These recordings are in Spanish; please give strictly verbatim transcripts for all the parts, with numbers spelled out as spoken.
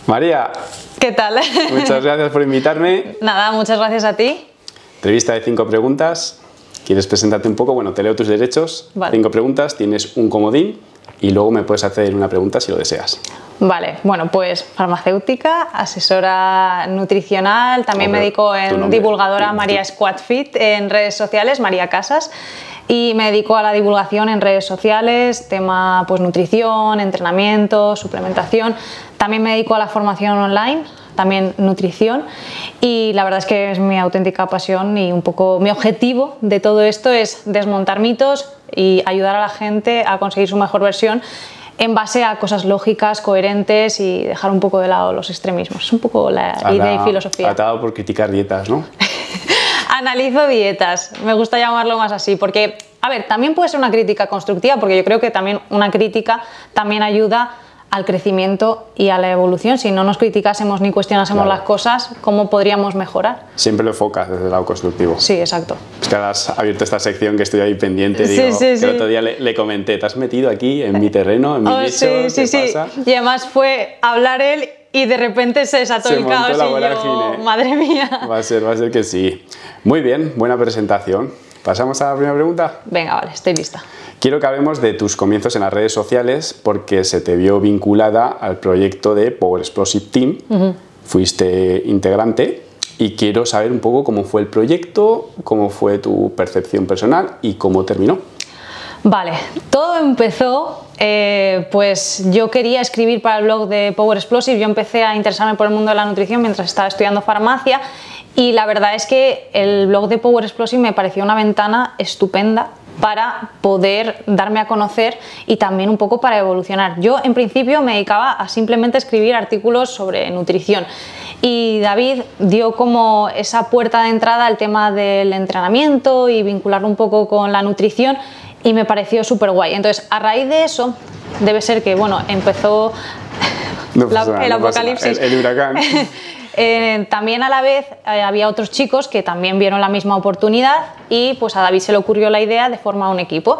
María. ¿Qué tal? Muchas gracias por invitarme. Nada, muchas gracias a ti. Entrevista de cinco preguntas. ¿Quieres presentarte un poco? Bueno, te leo tus derechos. Vale. Cinco preguntas, tienes un comodín y luego me puedes hacer una pregunta si lo deseas. Vale, bueno, pues farmacéutica, asesora nutricional, también Hombre, me dedico tu en nombre. divulgadora Tu- María Squadfit en redes sociales, María Casas, y me dedico a la divulgación en redes sociales, tema pues nutrición, entrenamiento, suplementación. También me dedico a la formación online, también nutrición, y la verdad es que es mi auténtica pasión y un poco mi objetivo de todo esto es desmontar mitos y ayudar a la gente a conseguir su mejor versión en base a cosas lógicas, coherentes y dejar un poco de lado los extremismos. Es un poco la idea y filosofía. Atado por criticar dietas, ¿no? Analizo dietas, me gusta llamarlo más así, porque, a ver, también puede ser una crítica constructiva, porque yo creo que también una crítica también ayuda al crecimiento y a la evolución. Si no nos criticásemos ni cuestionásemos Claro. las cosas, ¿cómo podríamos mejorar? Siempre lo enfocas desde el lado constructivo. Sí, exacto. Es que ahora has abierto esta sección que estoy ahí pendiente. Sí, Digo, sí, que sí. el otro día le, le comenté, te has metido aquí en mi terreno, en mi Oh, nicho, sí, ¿qué sí, sí. pasa? Y además fue hablar él y de repente se desató Se el montó caos la y yo, vorágine. madre mía. Va a ser, va a ser que sí. Muy bien, buena presentación. ¿Pasamos a la primera pregunta? Venga, vale, estoy lista. Quiero que hablemos de tus comienzos en las redes sociales porque se te vio vinculada al proyecto de Power Explosive Team. Uh-huh. Fuiste integrante y quiero saber un poco cómo fue el proyecto, cómo fue tu percepción personal y cómo terminó. Vale, todo empezó, eh, pues yo quería escribir para el blog de Power Explosive. Yo empecé a interesarme por el mundo de la nutrición mientras estaba estudiando farmacia y la verdad es que el blog de Power Explosive me pareció una ventana estupenda para poder darme a conocer y también un poco para evolucionar. Yo en principio me dedicaba a simplemente escribir artículos sobre nutrición y David dio como esa puerta de entrada al tema del entrenamiento y vincularlo un poco con la nutrición y me pareció súper guay. Entonces a raíz de eso debe ser que bueno empezó No la, pasa nada, el no pasa apocalipsis. nada. El, el huracán. Eh, también a la vez eh, había otros chicos que también vieron la misma oportunidad y pues a David se le ocurrió la idea de formar un equipo.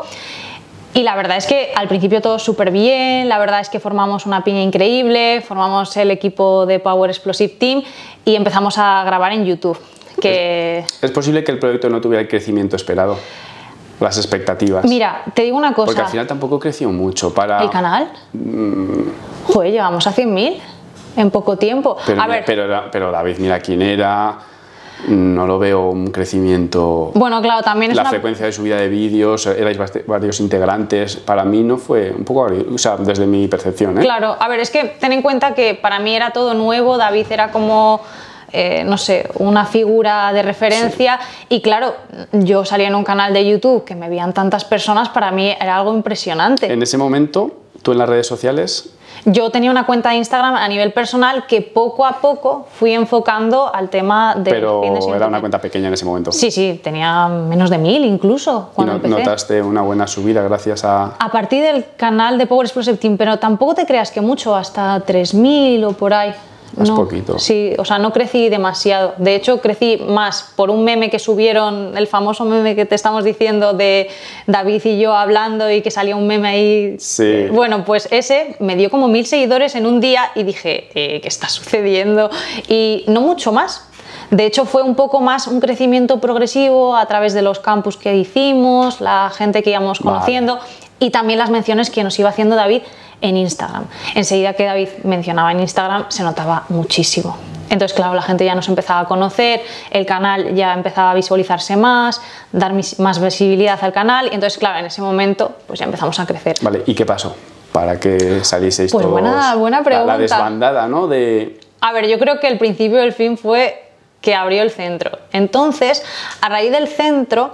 Y la verdad es que al principio todo súper bien, la verdad es que formamos una piña increíble, formamos el equipo de Power Explosive Team y empezamos a grabar en YouTube. Que... ¿Es, es posible que el proyecto no tuviera el crecimiento esperado? Las expectativas. Mira, te digo una cosa. Porque al final tampoco creció mucho para... ¿El canal? Mm. Joder, llegamos a cien mil en poco tiempo. Pero, a ver, pero, pero David, mira quién era, no lo veo un crecimiento... bueno, claro, también es La una... frecuencia de subida de vídeos, erais varios integrantes, para mí no fue un poco... O sea, desde mi percepción, ¿eh? Claro, a ver, es que ten en cuenta que para mí era todo nuevo, David era como... Eh, no sé, una figura de referencia sí. Y claro, yo salía en un canal de YouTube que me veían tantas personas, para mí era algo impresionante. En ese momento, tú en las redes sociales... Yo tenía una cuenta de Instagram a nivel personal que poco a poco fui enfocando al tema de... Pero era una cuenta pequeña en ese momento. Sí, sí, tenía menos de mil incluso cuando ¿Y no, empecé. notaste una buena subida gracias a...? A partir del canal de Power Explosive Team, pero tampoco te creas que mucho, hasta tres mil o por ahí. Es no, poquito. Sí, o sea, no crecí demasiado. De hecho, crecí más por un meme que subieron, el famoso meme que te estamos diciendo de David y yo hablando y que salía un meme ahí. Sí. Bueno, pues ese me dio como mil seguidores en un día y dije, eh, ¿qué está sucediendo? Y no mucho más. De hecho, fue un poco más un crecimiento progresivo a través de los campus que hicimos, la gente que íbamos conociendo, vale. Y también las menciones que nos iba haciendo David en Instagram. Enseguida que David mencionaba en Instagram se notaba muchísimo. Entonces, claro, la gente ya nos empezaba a conocer, el canal ya empezaba a visualizarse más, dar más visibilidad al canal y entonces, claro, en ese momento pues ya empezamos a crecer. Vale, ¿y qué pasó para que salieseis pues todos? Buena, buena pregunta. La, la desbandada, ¿no? De... A ver, yo creo que el principio del fin fue que abrió el centro. Entonces, a raíz del centro,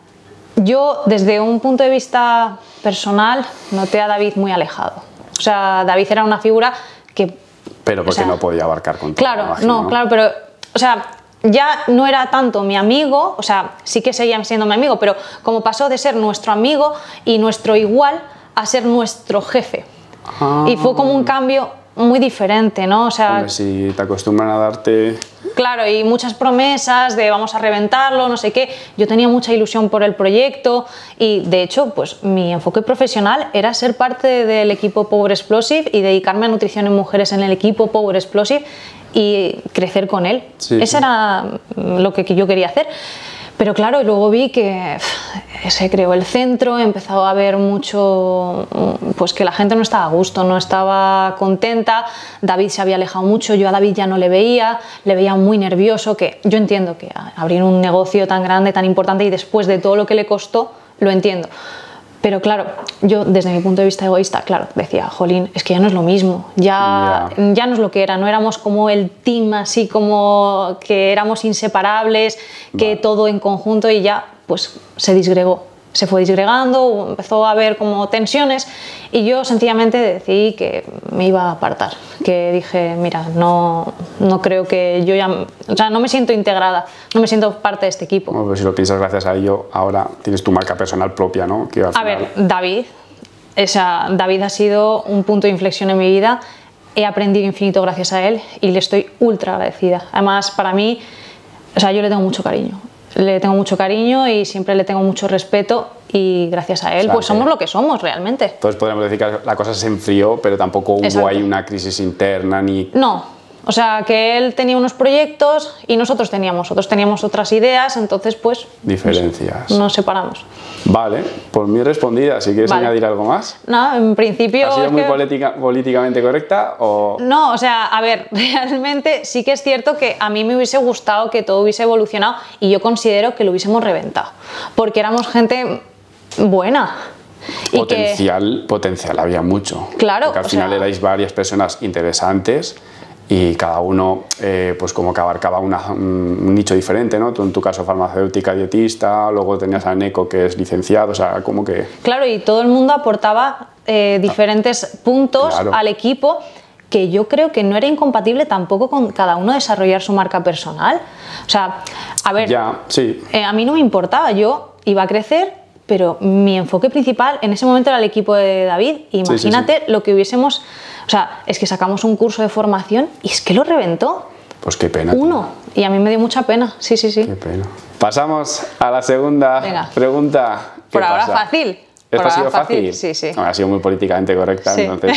yo desde un punto de vista personal noté a David muy alejado. O sea, David era una figura que... Pero porque o sea, no podía abarcar con todo. Claro, imagino, no, claro, pero... O sea, ya no era tanto mi amigo, o sea, sí que seguía siendo mi amigo, pero como pasó de ser nuestro amigo y nuestro igual a ser nuestro jefe. Ah. Y fue como un cambio muy diferente, ¿no? O sea, Hombre, si te acostumbran a darte... Claro, y muchas promesas de vamos a reventarlo, no sé qué. Yo tenía mucha ilusión por el proyecto y, de hecho, pues mi enfoque profesional era ser parte del equipo Power Explosive y dedicarme a nutrición en mujeres en el equipo Power Explosive y crecer con él. Sí, Eso sí. era lo que yo quería hacer. Pero claro, y luego vi que pff, se creó el centro, empezó a haber mucho, pues que la gente no estaba a gusto, no estaba contenta, David se había alejado mucho, yo a David ya no le veía, le veía muy nervioso, que yo entiendo que abrir un negocio tan grande, tan importante y después de todo lo que le costó, lo entiendo. Pero claro, yo desde mi punto de vista egoísta, claro, decía, jolín, es que ya no es lo mismo, ya, Yeah. ya no es lo que era, no éramos como el team así como que éramos inseparables, que Vale. todo en conjunto y ya pues se disgregó, se fue disgregando, empezó a haber como tensiones y yo sencillamente decidí que me iba a apartar, que dije, mira, no, no creo que yo ya, o sea, no me siento integrada, no me siento parte de este equipo. Bueno, pues si lo piensas gracias a ello, ahora tienes tu marca personal propia, ¿no? Que al A final- ver, David, esa, David ha sido un punto de inflexión en mi vida, he aprendido infinito gracias a él y le estoy ultra agradecida. Además, para mí, o sea, yo le tengo mucho cariño, le tengo mucho cariño y siempre le tengo mucho respeto y gracias a él, O sea, pues somos que- lo que somos realmente. Entonces podemos decir que la cosa se enfrió, pero tampoco hubo Exacto. ahí una crisis interna ni... No, o sea, que él tenía unos proyectos y nosotros teníamos otros, teníamos otras ideas, entonces pues diferencias. nos separamos. Vale, por mí respondida. Si quieres Vale. añadir algo más. No, en principio... ¿Ha sido es muy que- política- políticamente correcta o...? No, o sea, a ver, realmente sí que es cierto que a mí me hubiese gustado que todo hubiese evolucionado y yo considero que lo hubiésemos reventado, porque éramos gente buena. Y que, Potencial, potencial había mucho. Claro, Porque al o final sea- erais varias personas interesantes y cada uno eh, pues como que abarcaba una- un nicho diferente, ¿no? Tú en tu caso farmacéutica, dietista, luego tenías a Neko que es licenciado, o sea, como que... claro, y todo el mundo aportaba eh, diferentes puntos Claro. al equipo que yo creo que no era incompatible tampoco con cada uno desarrollar su marca personal. O sea, a ver, Ya, sí. eh, a mí no me importaba, yo iba a crecer, pero mi enfoque principal en ese momento era el equipo de David. Imagínate sí, sí. lo que hubiésemos... O sea, es que sacamos un curso de formación y es que lo reventó. Pues qué pena. tío. Uno. Y a mí me dio mucha pena. Sí, sí, sí. Qué pena. Pasamos a la segunda Venga. pregunta. ¿Qué Por ahora pasa? fácil. ¿Esta Por ha sido ahora fácil? Sí, sí. No, ha sido muy políticamente correcta, Sí. entonces.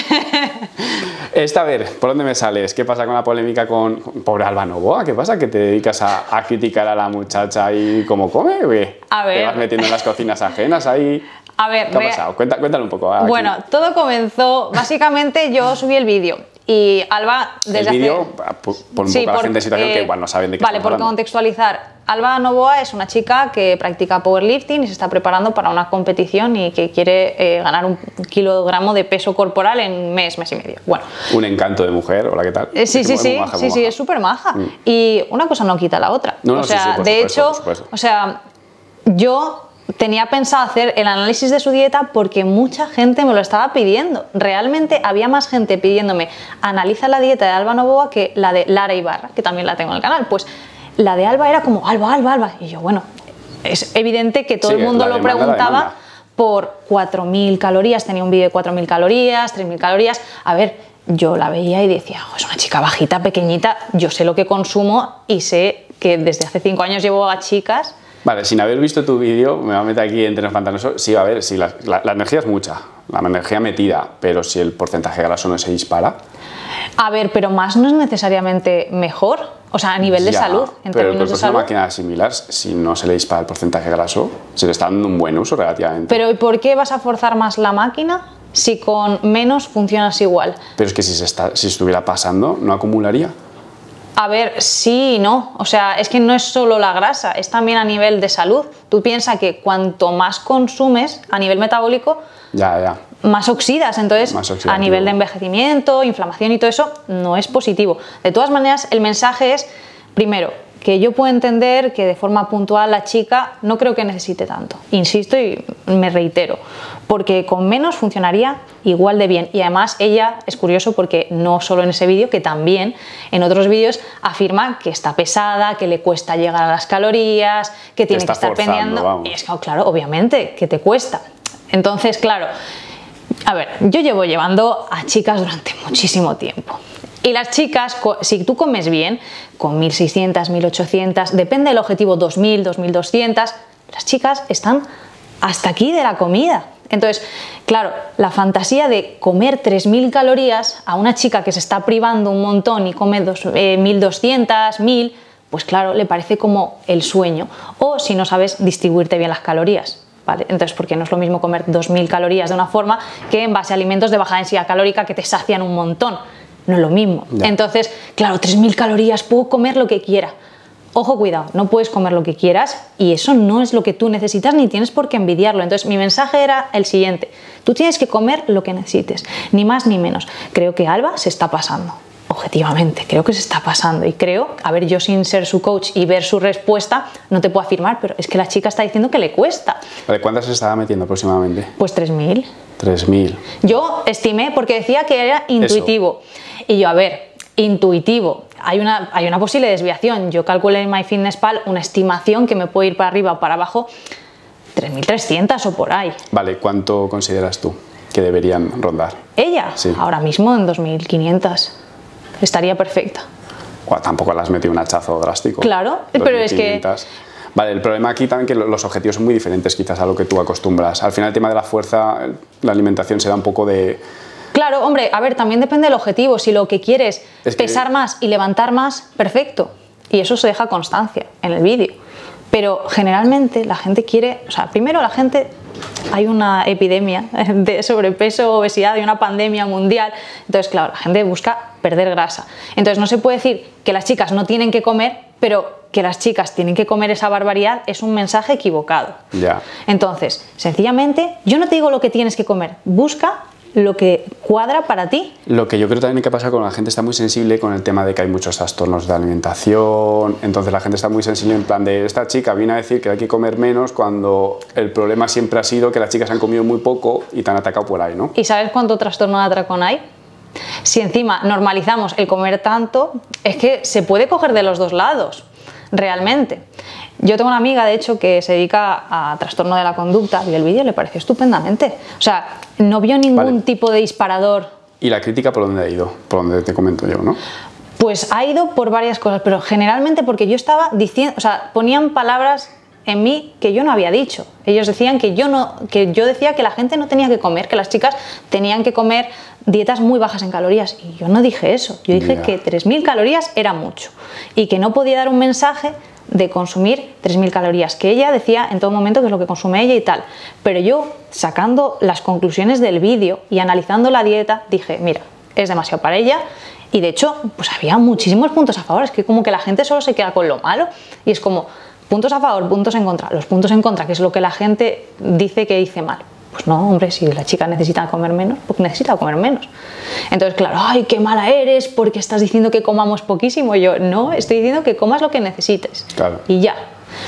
Esta, a ver, ¿por dónde me sales? ¿Qué pasa con la polémica con, con pobre Alba Novoa? ¿Qué pasa? ¿Que te dedicas a, a criticar a la muchacha ahí como come? ¿O qué? A ¿Te ver. vas metiendo en las cocinas ajenas ahí? A ver, ¿Qué ha rea- pasado? Cuenta- cuéntalo un poco. aquí. Bueno, todo comenzó, básicamente yo subí el vídeo y Alba desde el vídeo, hace... por, por un Sí, poco a la por- gente en situación que eh, igual no saben de qué Vale, estamos por hablando. contextualizar, Alba Novoa es una chica que practica powerlifting y se está preparando para una competición y que quiere eh, ganar un kilogramo de peso corporal en mes, mes y medio. Bueno, Un encanto de mujer, hola, ¿qué tal? eh, sí, Es sí, muy sí, maja, sí, muy sí, maja. es súper maja. Y una cosa no quita la otra. No, no, o sí, sea, sí, por de supuesto, hecho, por supuesto. o sea, yo tenía pensado hacer el análisis de su dieta porque mucha gente me lo estaba pidiendo. Realmente había más gente pidiéndome analiza la dieta de Alba Novoa que la de Lara Ibarra, que también la tengo en el canal. Pues la de Alba era como Alba, Alba, Alba. Y yo, bueno, es evidente que todo Sí, el mundo la lo demanda, la preguntaba demanda. por cuatro mil calorías. Tenía un vídeo de cuatro mil calorías, tres mil calorías. A ver, yo la veía y decía, "Jo, es una chica bajita, pequeñita, yo sé lo que consumo y sé que desde hace cinco años llevo a chicas". Vale, sin haber visto tu vídeo, me va a meter aquí entre los pantanosos. Sí, a ver, sí, la, la- la energía es mucha, la energía metida, pero si el porcentaje graso no se dispara. A ver, pero más no es necesariamente mejor, o sea, a nivel de ya, salud, en pero términos pues de es una salud. máquina similar, si no se le dispara el porcentaje graso, se le está dando un buen uso relativamente. Pero ¿y por qué vas a forzar más la máquina si con menos funcionas igual? Pero es que si, se está, si estuviera pasando, no acumularía. A ver, sí y no. O sea, es que no es solo la grasa, es también a nivel de salud. Tú piensas que cuanto más consumes a nivel metabólico, Ya, ya. más oxidas. Entonces, Más a oxidativo. nivel de envejecimiento, inflamación y todo eso, no es positivo. De todas maneras, el mensaje es, primero, que yo puedo entender que de forma puntual la chica no creo que necesite tanto. Insisto y me reitero, porque con menos funcionaría igual de bien. Y además ella es curioso porque no solo en ese vídeo, que también en otros vídeos afirma que está pesada, que le cuesta llegar a las calorías, que tiene está que estar forzando, pendiendo. vamos. Y es que, claro, obviamente, que te cuesta. Entonces, claro, A ver, yo llevo llevando a chicas durante muchísimo tiempo. Y las chicas, si tú comes bien, con mil seiscientas, mil ochocientas, depende del objetivo, dos mil, dos mil doscientas, las chicas están hasta aquí de la comida. Entonces, claro, la fantasía de comer tres mil calorías a una chica que se está privando un montón y come eh, mil doscientas, mil, pues claro, le parece como el sueño. O si no sabes distribuirte bien las calorías. ¿Vale? Entonces, porque no es lo mismo comer dos mil calorías de una forma que en base a alimentos de baja densidad calórica que te sacian un montón. No es lo mismo. Ya. Entonces, claro, tres mil calorías, puedo comer lo que quiera. Ojo, cuidado, no puedes comer lo que quieras y eso no es lo que tú necesitas ni tienes por qué envidiarlo. Entonces, mi mensaje era el siguiente. Tú tienes que comer lo que necesites, ni más ni menos. Creo que Alba se está pasando. Objetivamente, creo que se está pasando y creo, a ver, yo sin ser su coach y ver su respuesta, no te puedo afirmar, pero es que la chica está diciendo que le cuesta. Vale, ¿cuántas se estaba metiendo aproximadamente? Pues tres mil. tres mil. Yo estimé porque decía que era intuitivo. Eso. Y yo, a ver, intuitivo, hay una, hay una posible desviación. Yo calculé en MyFitnessPal una estimación que me puede ir para arriba o para abajo, tres mil trescientas o por ahí. Vale, ¿cuánto consideras tú que deberían rondar? ¿Ella? Sí. Ahora mismo en dos mil quinientas. Estaría perfecta. Bueno, tampoco le has metido un hachazo drástico. Claro, pero es que... Vale, el problema aquí también es que los objetivos son muy diferentes quizás a lo que tú acostumbras. Al final el tema de la fuerza, la alimentación se da un poco de... Claro, hombre, a ver, también depende del objetivo. Si lo que quieres es pesar que... más y levantar más, perfecto. Y eso se deja constancia en el vídeo. Pero generalmente la gente quiere... O sea, primero la gente... Hay una epidemia de sobrepeso, obesidad, hay una pandemia mundial. Entonces, claro, la gente busca perder grasa. Entonces, no se puede decir que las chicas no tienen que comer, pero que las chicas tienen que comer esa barbaridad es un mensaje equivocado. Ya. Entonces, sencillamente, yo no te digo lo que tienes que comer. Busca lo que cuadra para ti. Lo que yo creo también que pasa con la gente está muy sensible con el tema de que hay muchos trastornos de alimentación, entonces la gente está muy sensible en plan de esta chica viene a decir que hay que comer menos cuando el problema siempre ha sido que las chicas han comido muy poco y te han atacado por ahí, ¿no? ¿Y sabes cuánto trastorno de atracón hay? Si encima normalizamos el comer tanto, es que se puede coger de los dos lados, realmente. Yo tengo una amiga, de hecho, que se dedica a trastorno de la conducta, vio el vídeo y le pareció estupendamente. O sea, no vio ningún vale. tipo de disparador. ¿Y la crítica por dónde ha ido? Por donde te comento yo, ¿no? Pues ha ido por varias cosas, pero generalmente porque yo estaba diciendo, o sea, ponían palabras en mí que yo no había dicho. Ellos decían que yo no, que yo decía que la gente no tenía que comer, que las chicas tenían que comer dietas muy bajas en calorías. Y yo no dije eso. Yo dije yeah. que tres mil calorías era mucho y que no podía dar un mensaje de consumir tres mil calorías, que ella decía en todo momento que es lo que consume ella y tal. Pero yo, sacando las conclusiones del vídeo y analizando la dieta, dije, mira, es demasiado para ella. Y de hecho, pues había muchísimos puntos a favor. Es que como que la gente solo se queda con lo malo y es como puntos a favor, puntos en contra. Los puntos en contra, que es lo que la gente dice que hice mal. Pues no, hombre, si la chica necesita comer menos, pues necesita comer menos. Entonces, claro, ay, qué mala eres porque estás diciendo que comamos poquísimo. Y yo, no, estoy diciendo que comas lo que necesites. Claro. Y ya.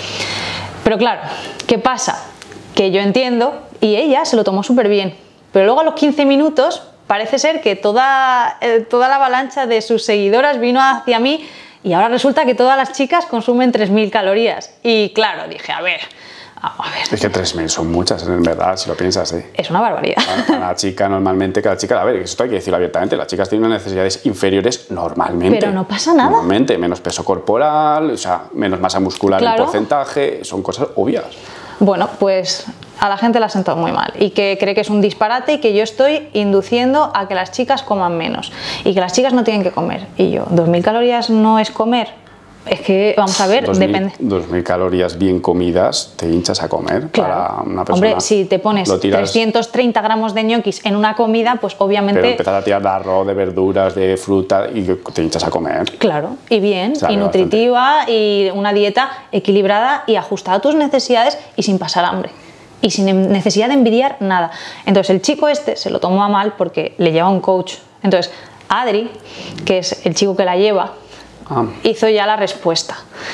Pero claro, ¿qué pasa? Que yo entiendo y ella se lo tomó súper bien. Pero luego a los quince minutos parece ser que toda, eh, toda la avalancha de sus seguidoras vino hacia mí y ahora resulta que todas las chicas consumen tres mil calorías. Y claro, dije, a ver... A ver. Es que tres mil son muchas, en verdad, si lo piensas, ¿eh? Es una barbaridad. Para la chica, normalmente, cada chica, a ver, esto hay que decirlo abiertamente, las chicas tienen unas necesidades inferiores normalmente. Pero no pasa nada. Normalmente, menos peso corporal, o sea, menos masa muscular claro. en porcentaje, son cosas obvias. Bueno, pues a la gente la ha sentado muy mal y que cree que es un disparate y que yo estoy induciendo a que las chicas coman menos y que las chicas no tienen que comer. Y yo, ¿dos mil calorías no es comer? Es que, vamos a ver, dos mil, depende. dos mil calorías bien comidas te hinchas a comer claro. para una persona. Hombre, si te pones trescientos treinta gramos de ñoquis en una comida, pues obviamente... Pero empezar a tirar de arroz, de verduras, de fruta y te hinchas a comer. Claro, y bien, Sabe y nutritiva, bastante. Y una dieta equilibrada y ajustada a tus necesidades y sin pasar hambre. Y sin necesidad de envidiar nada. Entonces el chico este se lo tomó a mal porque le lleva un coach. Entonces Adri, que es el chico que la lleva, Ah. hizo ya la respuesta.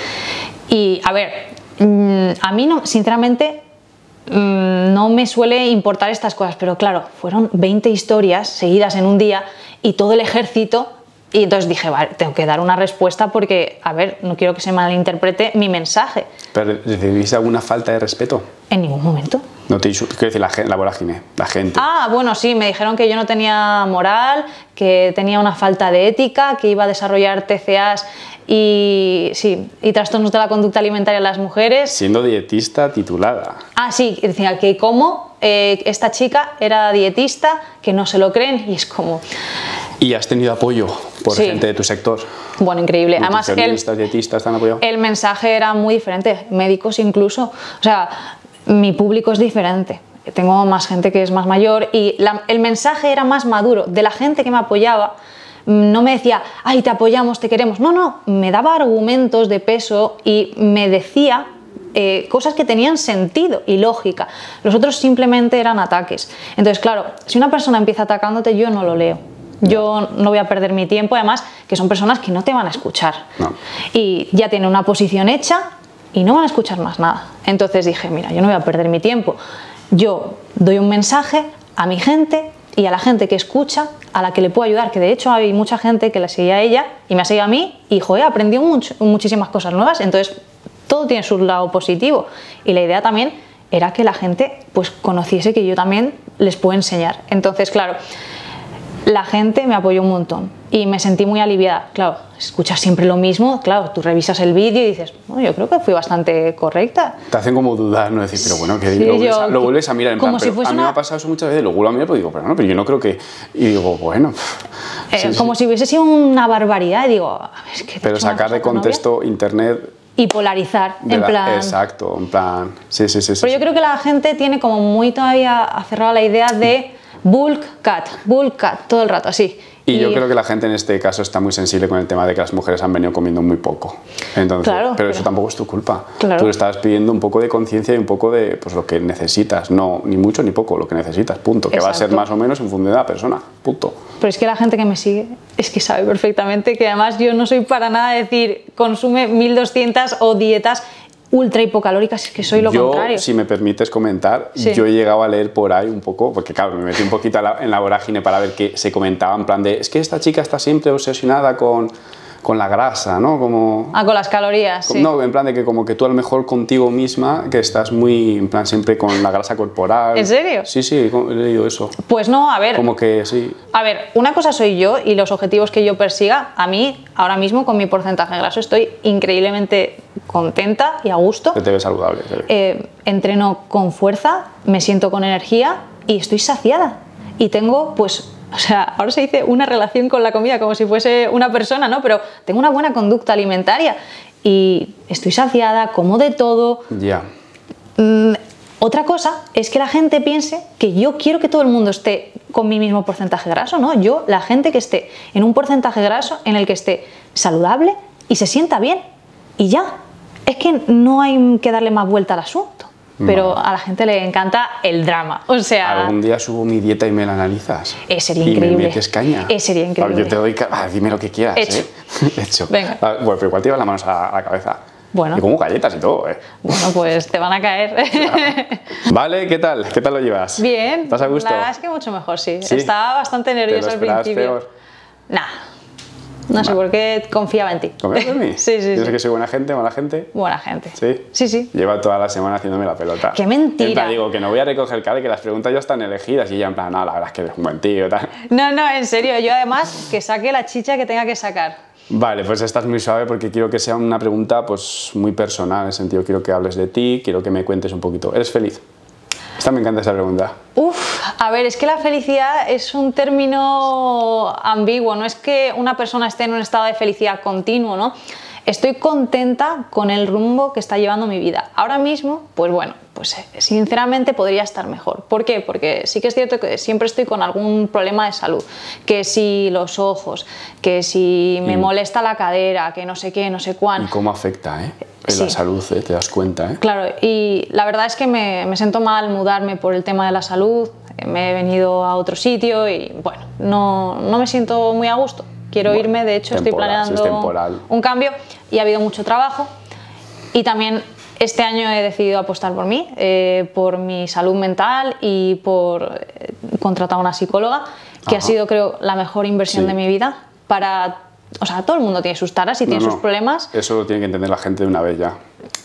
Y a ver, a mí no, sinceramente no me suele importar estas cosas, pero claro, fueron veinte historias seguidas en un día y todo el ejército, y entonces dije, vale, tengo que dar una respuesta porque, a ver, no quiero que se malinterprete mi mensaje. ¿Pero recibiste alguna falta de respeto? En ningún momento. No te quiero decir la, la vorágine, la gente. Ah, bueno, sí, me dijeron que yo no tenía moral, que tenía una falta de ética, que iba a desarrollar T C As y, sí, y trastornos de la conducta alimentaria en las mujeres. Siendo dietista titulada. Ah, sí, decía que como eh, esta chica era dietista, que no se lo creen y es como... ¿Y has tenido apoyo por Sí. gente de tu sector? Bueno, increíble. Además, el, Nutricionistas, dietistas, ¿te han apoyado? el mensaje era muy diferente, médicos incluso. O sea, mi público es diferente. Tengo más gente que es más mayor y la, el mensaje era más maduro. De la gente que me apoyaba, no me decía, ay, te apoyamos, te queremos. No, no, me daba argumentos de peso y me decía eh, cosas que tenían sentido y lógica. Los otros simplemente eran ataques. Entonces, claro, si una persona empieza atacándote, yo no lo leo. Yo no voy a perder mi tiempo, además que son personas que no te van a escuchar. No. Y ya tienen una posición hecha y no van a escuchar más nada. Entonces dije, mira, yo no voy a perder mi tiempo. Yo doy un mensaje a mi gente y a la gente que escucha, a la que le puedo ayudar, que de hecho hay mucha gente que la seguía a ella y me ha seguido a mí y, joder, aprendí mucho, muchísimas cosas nuevas. Entonces, todo tiene su lado positivo. Y la idea también era que la gente pues conociese que yo también les puedo enseñar. Entonces, claro, la gente me apoyó un montón y me sentí muy aliviada. Claro, escuchas siempre lo mismo, claro, tú revisas el vídeo y dices, bueno, yo creo que fui bastante correcta. Te hacen como dudar, ¿no? Decir, pero bueno, que Sí, lo, vuelves yo- a, lo vuelves a mirar en como plan, si pero fuese a mí una- me ha pasado eso muchas veces, lo vuelvo a mirar, pero digo, pero no, pero yo no creo que... Y digo, bueno... Eh, sí, sí. como si hubiese sido una barbaridad y digo, a ver, es que... he Pero hecho una sacar de cosa tan obvia. contexto internet... Y polarizar, de en la- plan... Exacto, en plan... Sí, sí, sí. sí, Pero yo sí. creo que la gente tiene como muy todavía aferrada a la idea de bulk cut, bulk cut, todo el rato, así. Y yo creo que la gente en este caso está muy sensible con el tema de que las mujeres han venido comiendo muy poco. Entonces, Claro, pero, pero- eso tampoco es tu culpa. Claro. Tú le estás pidiendo un poco de conciencia y un poco de pues, lo que necesitas. No, ni mucho ni poco, lo que necesitas, punto. Que va a ser Exacto. más o menos en función de la persona, punto. Pero es que la gente que me sigue es que sabe perfectamente que además yo no soy para nada decir consume mil doscientas o dietas ultra hipocalóricas, es que soy lo yo, contrario. si me permites comentar, Sí. yo he llegado a leer por ahí un poco, porque claro, me metí un poquito a la- en la vorágine para ver qué se comentaba, en plan de, es que esta chica está siempre obsesionada con, con la grasa, ¿no? Como... Ah, con las calorías, sí. No, en plan de que como que tú a lo mejor contigo misma, que estás muy, en plan siempre con la grasa corporal. ¿En serio? Sí, sí, he leído eso. Pues no, a ver, Como que sí. a ver, una cosa soy yo y los objetivos que yo persiga, a mí ahora mismo con mi porcentaje graso estoy increíblemente contenta y a gusto. Que te ves saludable. se ve. Eh, entreno con fuerza, me siento con energía y estoy saciada. Y tengo, pues, o sea, ahora se dice una relación con la comida como si fuese una persona, ¿no? Pero tengo una buena conducta alimentaria y estoy saciada, como de todo. Ya. Mm, otra cosa es que la gente piense que yo quiero que todo el mundo esté con mi mismo porcentaje graso, ¿no? Yo, la gente que esté en un porcentaje graso en el que esté saludable y se sienta bien. Y ya. Es que no hay que darle más vuelta al asunto. Pero a la gente le encanta el drama. O sea, Algún día subo mi dieta y me la analizas. Eh, sería y increíble. me metes caña. Eh, sería increíble. Yo te doy... ca- ah, dime lo que quieras, Hecho. ¿eh? Hecho. Venga. Ah, bueno, pero igual te llevas las manos a, a la cabeza. Bueno. Y como galletas y todo, ¿eh? bueno, pues te van a caer. Vale, ¿qué tal? ¿Qué tal lo llevas? Bien. ¿Estás a gusto? La verdad es que mucho mejor, sí. ¿Sí? Estaba bastante ¿Te lo nerviosa al esperabas principio. peor? Nah. No sé por qué confiaba en ti. ¿Confías en mí? Sí, sí, Yo sé sí. que soy buena gente, mala gente. Buena gente. ¿Sí? Sí, sí. Lleva toda la semana haciéndome la pelota. ¡Qué mentira! En plan, digo, que no voy a recoger cara, que las preguntas ya están elegidas. Y ella en plan, no, la verdad es que eres un buen tío, tal. No, no, en serio. Yo además que saque la chicha que tenga que sacar. Vale, pues esta es muy suave porque quiero que sea una pregunta pues muy personal, en el sentido quiero que hables de ti, quiero que me cuentes un poquito. ¿Eres feliz? Esta me encanta esa pregunta. Uf, a ver, es que la felicidad es un término ambiguo, no es que una persona esté en un estado de felicidad continuo, ¿no? Estoy contenta con el rumbo que está llevando mi vida. Ahora mismo, pues bueno, pues eh, sinceramente podría estar mejor. ¿Por qué? Porque sí que es cierto que siempre estoy con algún problema de salud, que si los ojos, que si me Mm. molesta la cadera, que no sé qué, no sé ¿Y cuán. cómo afecta, eh? En Sí. la salud, eh, te das cuenta, eh. Claro, y la verdad es que me, me siento mal mudarme por el tema de la salud, me he venido a otro sitio y bueno, no, no me siento muy a gusto. Quiero Bueno, irme, de hecho estoy temporal, si es planeando temporal. un cambio y ha habido mucho trabajo y también este año he decidido apostar por mí, eh, por mi salud mental y por eh, contratar a una psicóloga, que Ajá. ha sido creo la mejor inversión Sí. de mi vida para... O sea, todo el mundo tiene sus taras y tiene No, sus no, problemas. Eso lo tiene que entender la gente de una vez ya.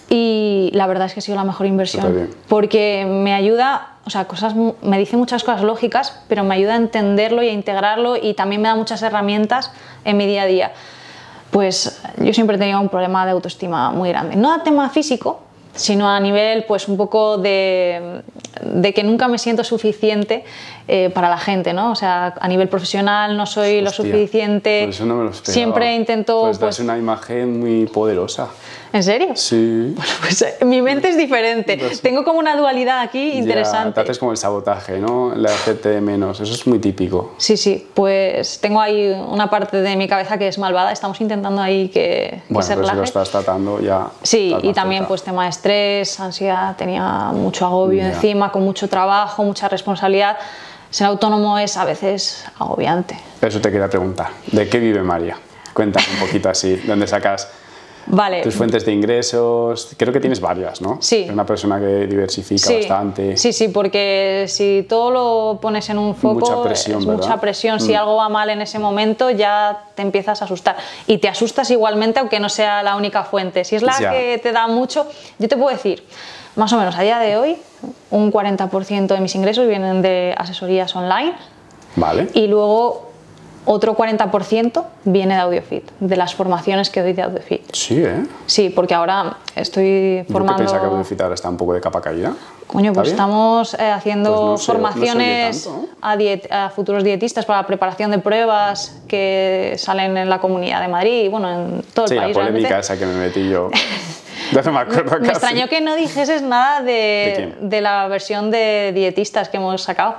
y la verdad es que ha sido la mejor inversión, porque me ayuda, o sea, cosas, me dice muchas cosas lógicas, pero me ayuda a entenderlo y a integrarlo, y también me da muchas herramientas en mi día a día. Pues yo siempre he tenido un problema de autoestima muy grande, no a tema físico, sino a nivel pues un poco de, de que nunca me siento suficiente eh, para la gente, ¿no? O sea, a nivel profesional no soy Hostia, lo suficiente, por eso no me lo esperaba. Siempre intento... Pues, pues das una imagen muy poderosa. ¿En serio? Sí. Bueno, pues mi mente es diferente, pues, tengo como una dualidad aquí interesante. Ya, te haces como el sabotaje, ¿no? La hacerte de menos, eso es muy típico. Sí, sí, pues tengo ahí una parte de mi cabeza que es malvada, estamos intentando ahí que, bueno, que se relaje. relaje. Bueno, si lo estás tratando ya... Sí, y también pues tema de estrés, ansiedad, tenía mucho agobio ya. encima, con mucho trabajo, mucha responsabilidad. Ser autónomo es a veces agobiante. Eso te quería preguntar, ¿de qué vive María? Cuéntame un poquito así, ¿dónde sacas vale. tus fuentes de ingresos? Creo que tienes varias, ¿no? Sí. Es una persona que diversifica sí. bastante. Sí, sí, porque si todo lo pones en un foco, mucha presión, es ¿verdad? mucha presión. Mm. Si algo va mal en ese momento, ya te empiezas a asustar. Y te asustas igualmente, aunque no sea la única fuente. Si es la ya. que te da mucho, yo te puedo decir, más o menos a día de hoy, un cuarenta por ciento de mis ingresos vienen de asesorías online. Vale. Y luego otro cuarenta por ciento viene de AudioFit, de las formaciones que doy de AudioFit. Sí, ¿eh? Sí, porque ahora estoy formando... ¿Yo qué pensaba que AudioFit ahora está un poco de capa caída? Coño, pues estamos eh, haciendo pues no sé, formaciones no tanto, ¿no? a, diet a futuros dietistas para la preparación de pruebas que salen en la Comunidad de Madrid y bueno, en todo el sí, país. Sí, la polémica realmente. esa que me metí yo. Ya no me acuerdo Me casi. extrañó que no dijeses nada de, ¿De quién? de la versión de dietistas que hemos sacado.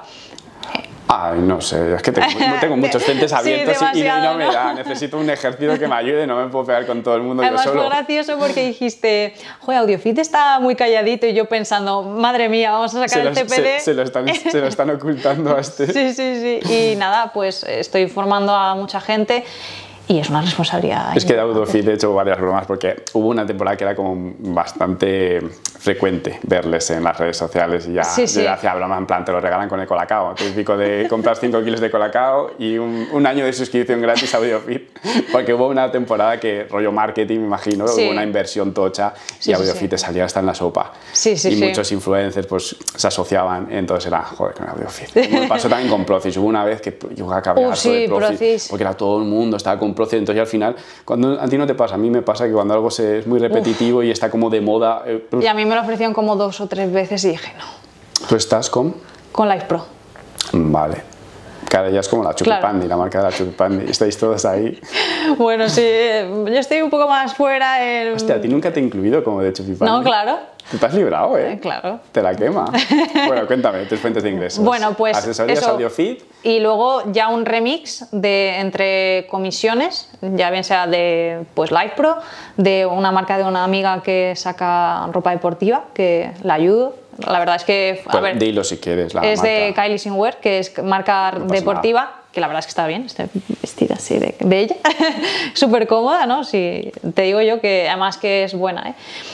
Ay, no sé, es que tengo, tengo muchos frentes abiertos sí, y, y no me ¿no? da. Necesito un ejercicio que me ayude, no me puedo pegar con todo el mundo Además, yo solo. fue gracioso porque dijiste, joder, AudioFit está muy calladito, y yo pensando, madre mía, vamos a sacar se el los, T P D. Se, se, lo están, se lo están ocultando a este. Sí, sí, sí. Y nada, pues estoy formando a mucha gente. Y es una responsabilidad. Es que de AudioFit he hecho varias bromas porque hubo una temporada que era como bastante frecuente verles en las redes sociales y ya, sí, sí. yo ya hacía broma en plan, te lo regalan con el Colacao, típico de comprar cinco kilos de Colacao y un, un año de suscripción gratis a AudioFit, porque hubo una temporada que rollo marketing, me imagino, sí. hubo una inversión tocha sí, y AudioFit sí, sí. te salía hasta en la sopa. Sí, sí, y sí. muchos influencers pues se asociaban, entonces era, joder, con AudioFit. Como me pasó también con Procis, hubo una vez que yo acabé uh, harto sí, de Procis, Procis, porque era todo el mundo, estaba con Procis, entonces ya al final cuando a ti no te pasa, a mí me pasa que cuando algo se, es muy repetitivo Uf. y está como de moda... Eh, y a mí me lo ofrecieron como dos o tres veces y dije no. ¿Tú estás con? Con Life Pro. Vale. Cada día es como la Chupipandi, claro. la marca de la Chupipandi. Estáis todos ahí. Bueno, sí, yo estoy un poco más fuera en... Hostia, ¿a ti nunca te he incluido como de Chupipandi? No, claro. Te has librado, ¿eh? eh claro. Te la quema. Bueno, cuéntame, tus fuentes de ingresos. Bueno, pues asesorías eso. AudioFit. Y luego ya un remix de entre comisiones, ya bien sea de pues Life Pro, de una marca de una amiga que saca ropa deportiva, que la ayudo. La verdad es que, a pues ver, dilo si quieres, la es marca. de Kylie Sinwear, que es marca no deportiva, nada. Que la verdad es que está bien, está vestida así de, de ella, súper cómoda, ¿no? Si te digo yo que además que es buena, ¿eh?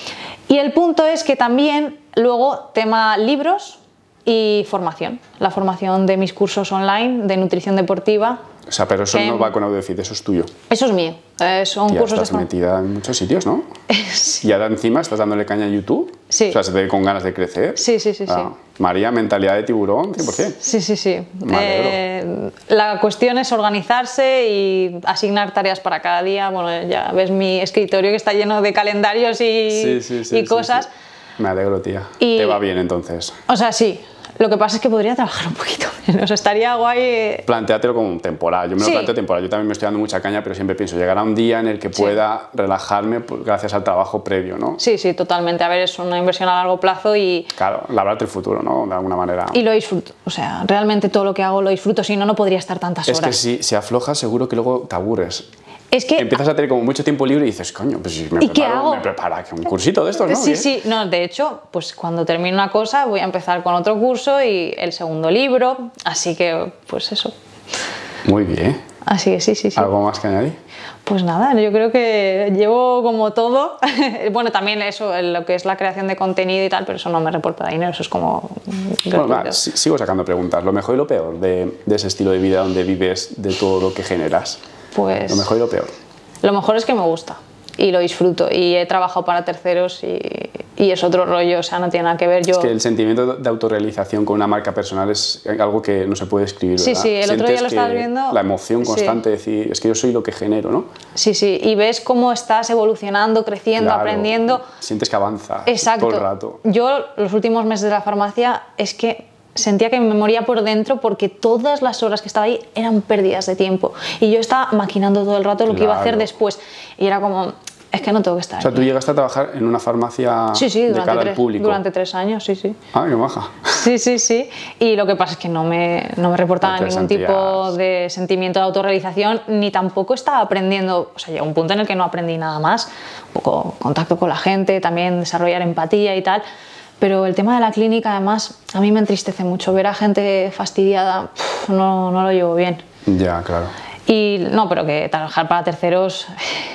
Y el punto es que también luego tema libros y formación, la formación de mis cursos online de nutrición deportiva. O sea, pero eso que, no va con AudioFit, eso es tuyo. Eso es mío. Eh, son ya cursos estás de metida en muchos sitios, ¿no? Sí. Y ahora encima estás dándole caña a YouTube. Sí. O sea, se te ve con ganas de crecer. Sí, sí, sí. Ah, sí. María, mentalidad de tiburón, cien por cien. Sí, sí, sí. Eh, la cuestión es organizarse y asignar tareas para cada día. Bueno, ya ves mi escritorio que está lleno de calendarios y, sí, sí, sí, y cosas. Sí, sí. Me alegro, tía. Y, te va bien, entonces. O sea, sí. Lo que pasa es que podría trabajar un poquito menos, o sea, estaría guay. Plantéatelo como un temporal, yo me lo sí. planteo temporal, yo también me estoy dando mucha caña, pero siempre pienso, llegará un día en el que pueda sí. relajarme pues, gracias al trabajo previo, ¿no? Sí, sí, totalmente, a ver, es una inversión a largo plazo y... Claro, labrarte el futuro, ¿no? De alguna manera. Y lo disfruto, o sea, realmente todo lo que hago lo disfruto, si no, no podría estar tantas es horas. Es que si, si aflojas seguro que luego te aburres. Es que empiezas a tener como mucho tiempo libre y dices, coño, pues si me ¿y preparo, qué hago? me prepara un cursito de estos, ¿no? Sí, ¿Qué? sí, no, de hecho, pues cuando termine una cosa voy a empezar con otro curso y el segundo libro, así que, pues eso. Muy bien. Así que sí, sí, sí. ¿Algo más que añadir? Pues nada, yo creo que llevo como todo, bueno, también eso, lo que es la creación de contenido y tal, pero eso no me reporta dinero, eso es como... Bueno, va, sigo sacando preguntas, lo mejor y lo peor de, de ese estilo de vida donde vives, de todo lo que generas. Pues... Lo mejor y lo peor. Lo mejor es que me gusta. y lo disfruto. Y he trabajado para terceros y, y es otro rollo, o sea, no tiene nada que ver. Yo... Es que el sentimiento de autorrealización con una marca personal es algo que no se puede escribir, ¿verdad? Sí, sí, el otro día lo estabas viendo. La emoción constante de decir, es que yo soy lo que genero, ¿no? Sí, sí, y ves cómo estás evolucionando, creciendo, claro, aprendiendo. Sientes que avanzas Exacto. todo el rato. Yo los últimos meses de la farmacia es que sentía que me moría por dentro porque todas las horas que estaba ahí eran pérdidas de tiempo y yo estaba maquinando todo el rato lo claro. que iba a hacer después y era como, es que no tengo que estar. O sea, aquí. tú llegaste a trabajar en una farmacia sí, sí, de cara tres, al público. Durante tres años, sí, sí. Ah, qué maja. Sí, sí, sí. Y lo que pasa es que no me, no me reportaba no ningún tipo de sentimiento de autorrealización ni tampoco estaba aprendiendo, o sea, llegó un punto en el que no aprendí nada más, un poco contacto con la gente, también desarrollar empatía y tal. Pero el tema de la clínica, además, a mí me entristece mucho. Ver a gente fastidiada, pff, no, no lo llevo bien. Ya, claro. Y no, pero que trabajar para terceros...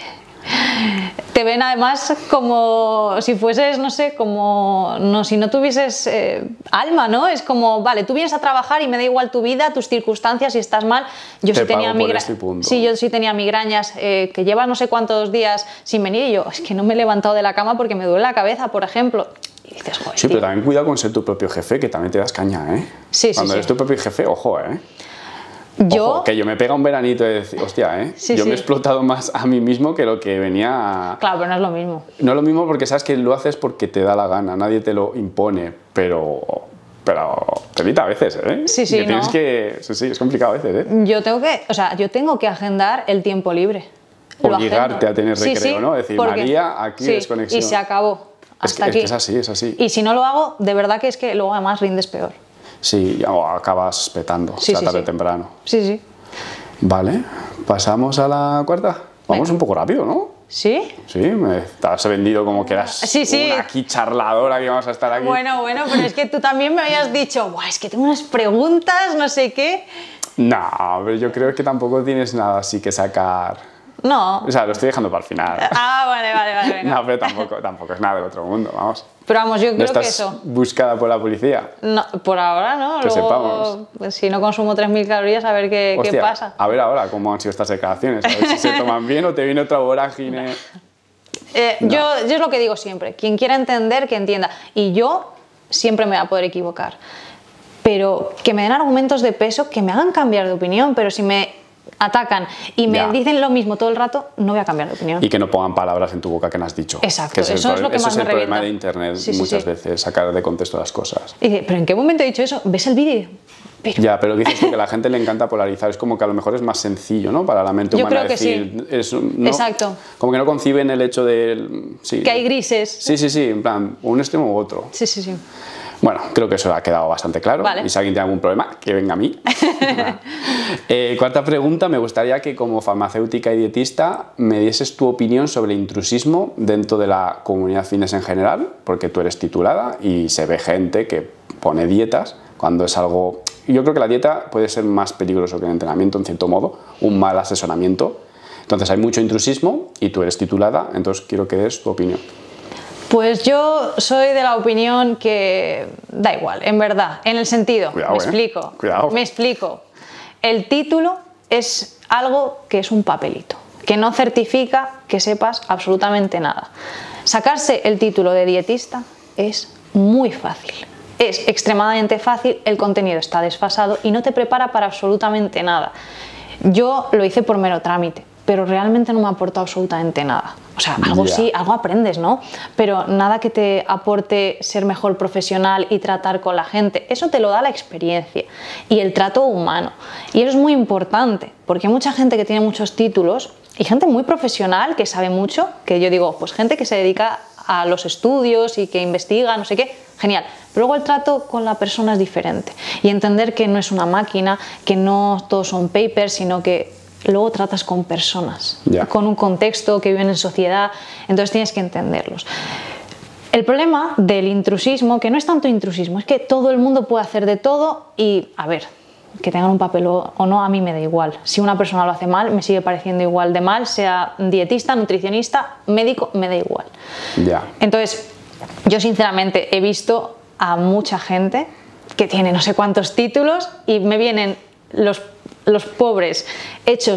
Te ven además como si fueses, no sé, como no, si no tuvieses eh, alma, ¿no? Es como, vale, tú vienes a trabajar y me da igual tu vida, tus circunstancias, si estás mal. Yo sí tenía, migra este sí, yo sí tenía migrañas, eh, que llevas no sé cuántos días sin venir y yo, es que no me he levantado de la cama porque me duele la cabeza, por ejemplo. Y dices, joder, sí, tío. pero también cuidado con ser tu propio jefe, que también te das caña, ¿eh? Sí, Cuando sí, eres sí. tu propio jefe, ojo, ¿eh? Yo, Ojo, que yo me pega un veranito de decir, hostia, ¿eh? Sí, yo sí. me he explotado más a mí mismo que lo que venía... A... Claro, pero no es lo mismo. No es lo mismo porque sabes que lo haces porque te da la gana, nadie te lo impone, pero... Pero te evita a veces, ¿eh? Sí, sí, que tienes ¿no? que... Sí, sí, es complicado a veces, ¿eh? Yo tengo que, o sea, yo tengo que agendar el tiempo libre. Obligarte a tener recreo, sí, sí, ¿no? Decir, porque, María, aquí sí, desconexión. Y se acabó. Hasta es que, aquí. es que es así, es así. Y si no lo hago, de verdad que es que luego además rindes peor. Sí, o acabas petando, sí, o sea, sí, tarde o sí. temprano. Sí, sí. Vale, pasamos a la cuarta. Vamos Venga. un poco rápido, ¿no? ¿Sí? Sí, me te has vendido como que eras sí, sí. una aquí charladora que vamos a estar aquí. Bueno, bueno, pero es que tú también me habías dicho, Buah, es que tengo unas preguntas, no sé qué. No, pero yo creo que tampoco tienes nada así que sacar. No. O sea, lo estoy dejando para el final. Ah, vale, vale, vale. Venga. No, pero tampoco, tampoco es nada del otro mundo, vamos. Pero vamos, yo ¿No creo estás que eso. buscada por la policía? No, por ahora no. Que Luego, sepamos. pues, si no consumo tres mil calorías, a ver qué, Hostia, qué pasa. A ver ahora cómo han sido estas declaraciones. A ver si se toman bien o te viene otra vorágine. Eh, No. yo, yo es lo que digo siempre. Quien quiera entender, que entienda. Y yo siempre me voy a poder equivocar. Pero que me den argumentos de peso que me hagan cambiar de opinión. Pero si me atacan y me Ya. dicen lo mismo todo el rato, no voy a cambiar de opinión. Y que no pongan palabras en tu boca que no has dicho. Exacto, Que ese eso el es lo que eso más es me el problema revienta. de internet Sí, sí, muchas sí. veces, sacar de contexto las cosas. Y dice, ¿pero en qué momento he dicho eso? ¿Ves el vídeo? Pero... Ya, pero dices tú que a la gente le encanta polarizar, es como que a lo mejor es más sencillo, ¿no? Para la mente Yo humana creo que decir, sí. es, ¿no? Exacto. Como que no conciben el hecho de... Sí. Que hay grises. Sí, sí, sí, en plan, un extremo u otro. Sí, sí, sí. Bueno, creo que eso ha quedado bastante claro. Vale. Y si alguien tiene algún problema, que venga a mí. eh, cuarta pregunta, me gustaría que como farmacéutica y dietista me dieses tu opinión sobre el intrusismo dentro de la comunidad fitness en general, porque tú eres titulada y se ve gente que pone dietas cuando es algo... Yo creo que la dieta puede ser más peligroso que el entrenamiento, en cierto modo, un mal asesoramiento. Entonces hay mucho intrusismo y tú eres titulada, entonces quiero que des tu opinión. Pues yo soy de la opinión que da igual, en verdad, en el sentido, Cuidado, me eh. explico, Cuidado. me explico. El título es algo que es un papelito, que no certifica que sepas absolutamente nada. Sacarse el título de dietista es muy fácil, es extremadamente fácil, el contenido está desfasado y no te prepara para absolutamente nada. Yo lo hice por mero trámite, pero realmente no me aportó absolutamente nada. O sea, algo Ya. sí, algo aprendes, ¿no? Pero nada que te aporte ser mejor profesional y tratar con la gente. Eso te lo da la experiencia y el trato humano. Y eso es muy importante, porque hay mucha gente que tiene muchos títulos y gente muy profesional que sabe mucho, que yo digo, pues gente que se dedica a los estudios y que investiga, no sé qué, genial. Pero luego el trato con la persona es diferente. Y entender que no es una máquina, que no todos son papers, sino que luego tratas con personas, Ya. con un contexto, que viven en sociedad, entonces tienes que entenderlos. El problema del intrusismo, que no es tanto intrusismo, es que todo el mundo puede hacer de todo y, a ver, que tengan un papel o o no, a mí me da igual. Si una persona lo hace mal, me sigue pareciendo igual de mal, sea dietista, nutricionista, médico, me da igual. Ya. Entonces, yo sinceramente he visto a mucha gente que tiene no sé cuántos títulos y me vienen los, los pobres hechos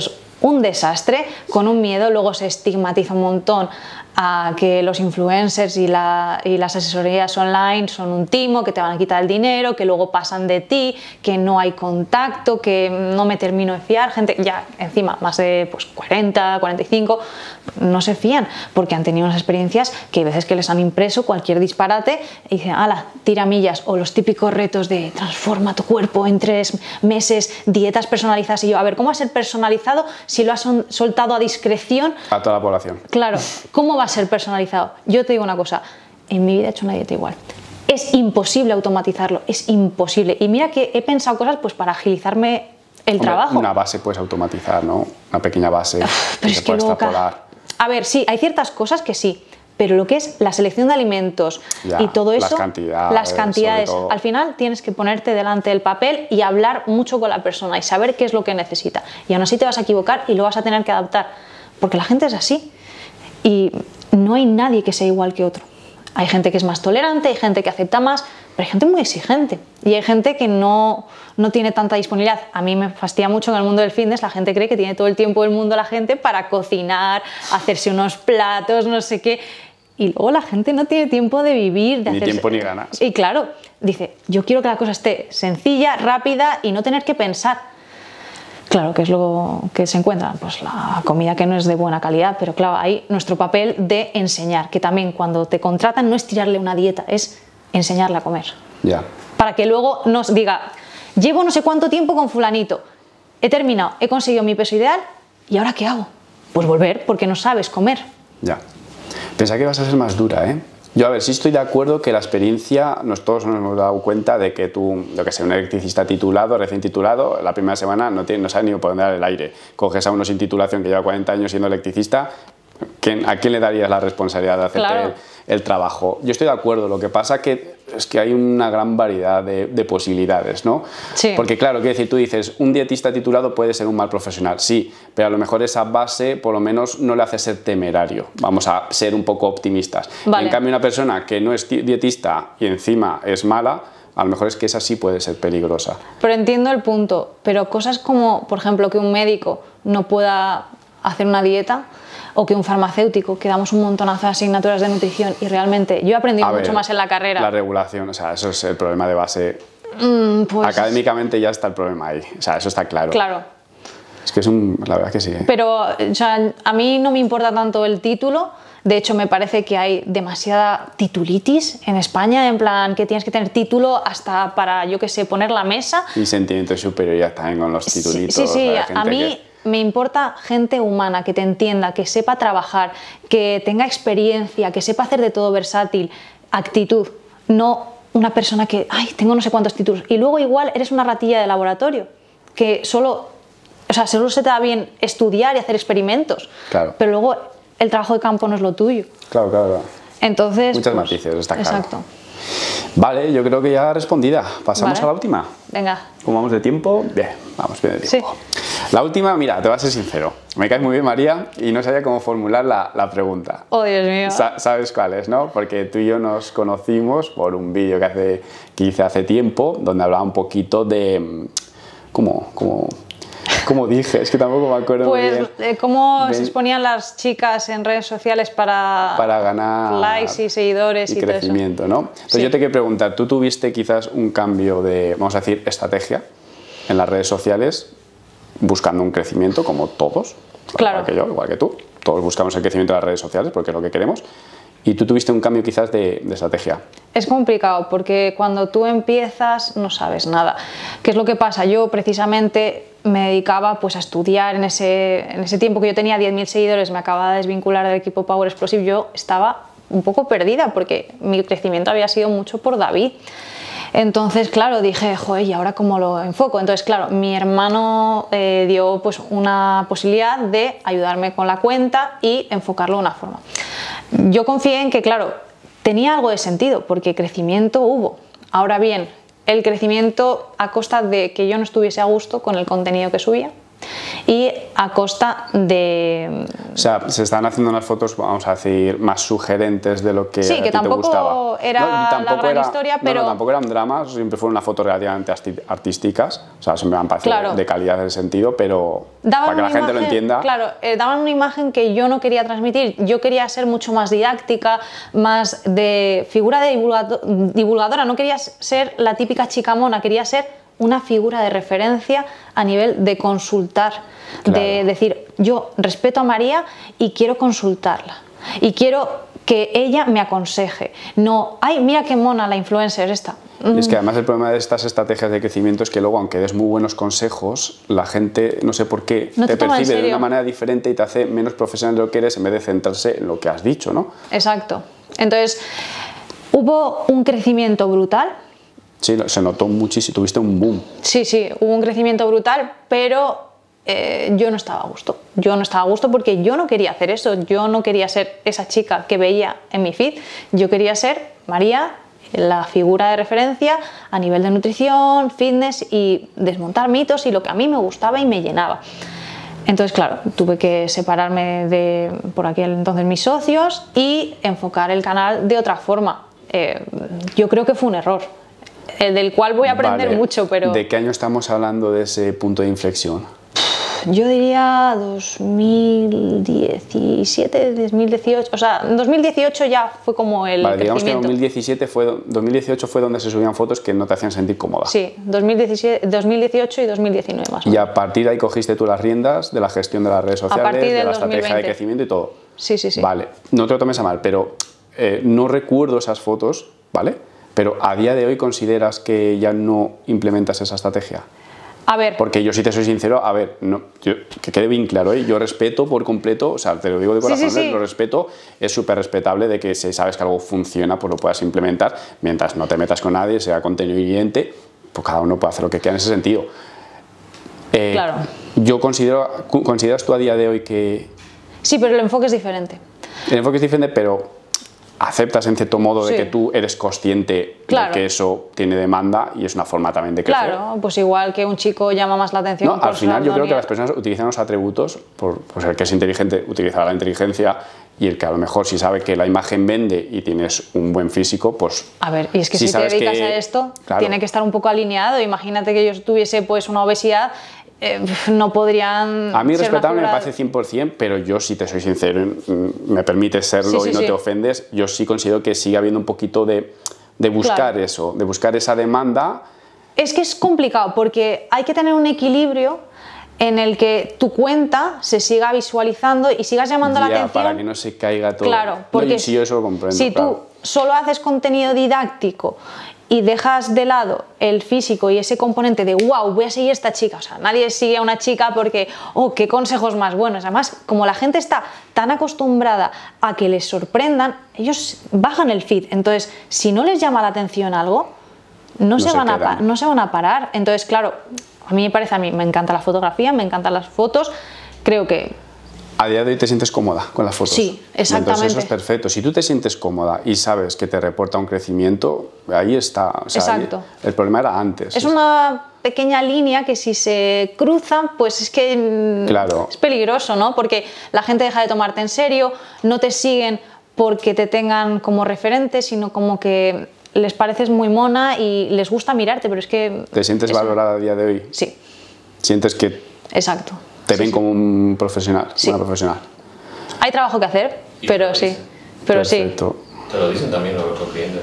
un desastre, con un miedo, luego se estigmatiza un montón a que los influencers y, la, y las asesorías online son un timo, que te van a quitar el dinero, que luego pasan de ti, que no hay contacto, que no me termino de fiar, gente ya encima más de pues, cuarenta, cuarenta y cinco, no se fían porque han tenido unas experiencias que hay veces que les han impreso cualquier disparate y dicen, ala, tiramillas, o los típicos retos de transforma tu cuerpo en tres meses, dietas personalizadas, y yo, a ver, ¿cómo va a ser personalizado si lo has soltado a discreción? A toda la población. Claro, ¿cómo va a ser personalizado? Yo te digo una cosa, en mi vida he hecho una dieta igual. Es imposible automatizarlo, es imposible. Y mira que he pensado cosas pues para agilizarme el Hombre, trabajo. Una base puedes automatizar, ¿no? Una pequeña base. Uf, pero que es se que puede luego extrapolar. A ver, sí, hay ciertas cosas que sí, pero lo que es la selección de alimentos Ya, y todo eso, las cantidades, las cantidades, sobre todo. al final tienes que ponerte delante del papel y hablar mucho con la persona y saber qué es lo que necesita. Y aún así te vas a equivocar y lo vas a tener que adaptar, porque la gente es así y no hay nadie que sea igual que otro. Hay gente que es más tolerante, hay gente que acepta más, pero hay gente muy exigente y hay gente que no, no tiene tanta disponibilidad. A mí me fastidia mucho en el mundo del fitness, la gente cree que tiene todo el tiempo del mundo la gente para cocinar, hacerse unos platos, no sé qué, y luego la gente no tiene tiempo de vivir, de Ni hacerse... tiempo ni ganas. Y claro, dice, yo quiero que la cosa esté sencilla, rápida y no tener que pensar. Claro, que es lo que se encuentra, pues la comida que no es de buena calidad, pero claro, hay nuestro papel de enseñar, que también cuando te contratan no es tirarle una dieta, es enseñarle a comer. Ya. Para que luego nos diga, llevo no sé cuánto tiempo con fulanito, he terminado, he conseguido mi peso ideal, ¿y ahora qué hago? Pues volver, porque no sabes comer. Ya. Pensaba que ibas a ser más dura, ¿eh? Yo, a ver, sí estoy de acuerdo que la experiencia, nos, todos nos hemos dado cuenta de que tú, lo que sé, un electricista titulado, recién titulado, la primera semana no, tiene, no sabe ni por dónde dar el aire. Coges a uno sin titulación que lleva cuarenta años siendo electricista, ¿quién, ¿a quién le darías la responsabilidad de hacerte Claro. el, el trabajo? Yo estoy de acuerdo, lo que pasa que es que hay una gran variedad de, de posibilidades, ¿no? Sí. Porque claro, quiero decir, tú dices, un dietista titulado puede ser un mal profesional, sí, pero a lo mejor esa base por lo menos no le hace ser temerario, vamos a ser un poco optimistas. Vale. En cambio, una persona que no es dietista y encima es mala, a lo mejor es que esa sí puede ser peligrosa. Pero entiendo el punto, pero cosas como, por ejemplo, que un médico no pueda hacer una dieta, o que un farmacéutico, que damos un montonazo de asignaturas de nutrición y realmente yo he aprendido A mucho ver, más en la carrera. La regulación, o sea, eso es el problema de base. Mm, pues, Académicamente ya está el problema ahí, o sea, eso está claro. Claro, Es que es un, la verdad que sí. ¿eh? pero o sea, a mí no me importa tanto el título, de hecho me parece que hay demasiada titulitis en España, en plan que tienes que tener título hasta para, yo qué sé, poner la mesa. Y sentimiento de superioridad también con los titulitos. Sí, sí, sí. O sea, hay gente A mí que... me importa gente humana, que te entienda, que sepa trabajar, que tenga experiencia, que sepa hacer de todo, versátil, actitud, no una persona que, ay, tengo no sé cuántos títulos. Y luego igual eres una ratilla de laboratorio, que solo, o sea, solo se te da bien estudiar y hacer experimentos, Claro. pero luego el trabajo de campo no es lo tuyo. Claro, claro, claro. Entonces, Muchas pues, matices, está claro. Exacto. Vale, yo creo que ya respondida. ¿Pasamos Vale. a la última? Venga. ¿Cómo vamos de tiempo? Bien, vamos bien de tiempo. La última, mira, te voy a ser sincero. Me caes muy bien, María, y no sabía cómo formular la, la pregunta. Oh, Dios mío. Sa- ¿Sabes cuál es, no? Porque tú y yo nos conocimos por un vídeo que, hace, que hice hace tiempo, donde hablaba un poquito de... ¿Cómo? ¿Cómo? ¿Cómo dije? Es que tampoco me acuerdo muy Pues bien. eh, cómo Ven- se exponían las chicas en redes sociales para, Para ganar likes y seguidores y, y todo eso. crecimiento, ¿no? Entonces Sí. yo te quiero preguntar, ¿tú tuviste quizás un cambio de, vamos a decir, estrategia en las redes sociales buscando un crecimiento como todos? Claro. Igual que yo, igual que tú. Todos buscamos el crecimiento de las redes sociales porque es lo que queremos. Y tú tuviste un cambio quizás de, de estrategia. Es complicado porque cuando tú empiezas no sabes nada. ¿Qué es lo que pasa? Yo precisamente me dedicaba pues, a estudiar en ese, en ese tiempo que yo tenía diez mil seguidores, me acababa de desvincular del equipo Power Explosive, yo estaba un poco perdida porque mi crecimiento había sido mucho por David. Entonces, claro, dije, joder, ¿y ahora cómo lo enfoco? Entonces, claro, mi hermano eh, dio pues, una posibilidad de ayudarme con la cuenta y enfocarlo de una forma. Yo confié en que, claro, tenía algo de sentido, porque crecimiento hubo. Ahora bien, el crecimiento a costa de que yo no estuviese a gusto con el contenido que subía y a costa de... O sea, se están haciendo unas fotos, vamos a decir, más sugerentes de lo que sí, a que ti te gustaba. Tampoco era no, tampoco la gran era, historia, pero... No, no, tampoco eran dramas, siempre fueron unas fotos relativamente artísticas, o sea, siempre me han parecido claro. de calidad en ese sentido, pero daban para que la gente imagen, lo entienda... Claro, eh, daban una imagen que yo no quería transmitir, yo quería ser mucho más didáctica, más de figura de divulgado, divulgadora, no quería ser la típica chica mona, quería ser una figura de referencia a nivel de consultar, claro. de decir, yo respeto a María y quiero consultarla, y quiero que ella me aconseje, no, ay, mira qué mona la influencer esta. Y es que además el problema de estas estrategias de crecimiento es que luego, aunque des muy buenos consejos, la gente, no sé por qué, no te, te percibe de una manera diferente y te hace menos profesional de lo que eres en vez de centrarse en lo que has dicho, ¿no? Exacto. Entonces, hubo un crecimiento brutal. Sí, se notó muchísimo, tuviste un boom. Sí, sí, hubo un crecimiento brutal, pero eh, yo no estaba a gusto. Yo no estaba a gusto porque yo no quería hacer eso, yo no quería ser esa chica que veía en mi feed, yo quería ser María, la figura de referencia a nivel de nutrición, fitness y desmontar mitos y lo que a mí me gustaba y me llenaba. Entonces, claro, tuve que separarme de, por aquel entonces, mis socios y enfocar el canal de otra forma. Eh, yo creo que fue un error, eh, del cual voy a aprender vale. mucho, pero... ¿De qué año estamos hablando de ese punto de inflexión? Yo diría dos mil diecisiete, dos mil dieciocho, o sea, en dos mil dieciocho ya fue como el vale, digamos crecimiento. que dos mil diecisiete fue, dos mil dieciocho fue donde se subían fotos que no te hacían sentir cómoda. Sí, dos mil diecisiete, dos mil dieciocho y dos mil diecinueve más o menos. Y a partir de ahí cogiste tú las riendas de la gestión de las redes sociales, de la estrategia de crecimiento y todo. Sí, sí, sí. Vale, no te lo tomes a mal, pero eh, no recuerdo esas fotos, ¿vale? Pero a día de hoy ¿consideras que ya no implementas esa estrategia? A ver. Porque yo, si te soy sincero, a ver, no, yo, que quede bien claro, ¿eh? Yo respeto por completo, o sea, te lo digo de corazón, sí, sí, sí. Lo respeto, es súper respetable de que si sabes que algo funciona, pues lo puedas implementar, mientras no te metas con nadie, sea contenido hiriente, pues cada uno puede hacer lo que quiera en ese sentido. Eh, claro. Yo considero, ¿consideras tú a día de hoy que...? Sí, pero el enfoque es diferente. El enfoque es diferente, pero... aceptas en cierto modo sí. de que tú eres consciente claro. de que eso tiene demanda y es una forma también de crecer. Claro, pues igual que un chico llama más la atención. No, al final yo creo que las personas utilizan los atributos, por, pues el que es inteligente utilizará la inteligencia y el que a lo mejor si sabe que la imagen vende y tienes un buen físico, pues... A ver, y es que si, si te dedicas que, a esto, claro. tiene que estar un poco alineado. Imagínate que yo tuviese pues una obesidad, eh, no podrían... A mí ser respetable una me parece cien por cien, pero yo, si te soy sincero, me permites serlo sí, sí, y no sí. te ofendes, yo sí considero que sigue habiendo un poquito de, de buscar claro. eso, de buscar esa demanda. Es que es complicado porque hay que tener un equilibrio en el que tu cuenta se siga visualizando y sigas llamando ya, la atención. Para que no se caiga todo. Claro, porque no, si yo eso lo comprendo. Si claro. tú solo haces contenido didáctico y dejas de lado el físico y ese componente de wow, voy a seguir a esta chica, o sea, nadie sigue a una chica porque, oh, qué consejos más buenos. Además, como la gente está tan acostumbrada a que les sorprendan, ellos bajan el feed. Entonces, si no les llama la atención algo, no, no, se, se, van a, no se van a parar. Entonces, claro, a mí me parece, a mí me encanta la fotografía, me encantan las fotos, creo que... A día de hoy te sientes cómoda con las fotos. Sí, exactamente. Entonces eso es perfecto. Si tú te sientes cómoda y sabes que te reporta un crecimiento, ahí está. O sea, exacto. Ahí, el problema era antes. Es una pequeña línea que si se cruzan, pues es que claro. es peligroso, ¿no? Porque la gente deja de tomarte en serio, no te siguen porque te tengan como referente, sino como que les pareces muy mona y les gusta mirarte, pero es que... ¿Te sientes eso... valorada a día de hoy? Sí. ¿Sientes que... Exacto. Te sí, ven sí. como un profesional, sí. una profesional? Hay trabajo que hacer, pero sí. Pero Perfecto. sí. Te lo dicen también los clientes.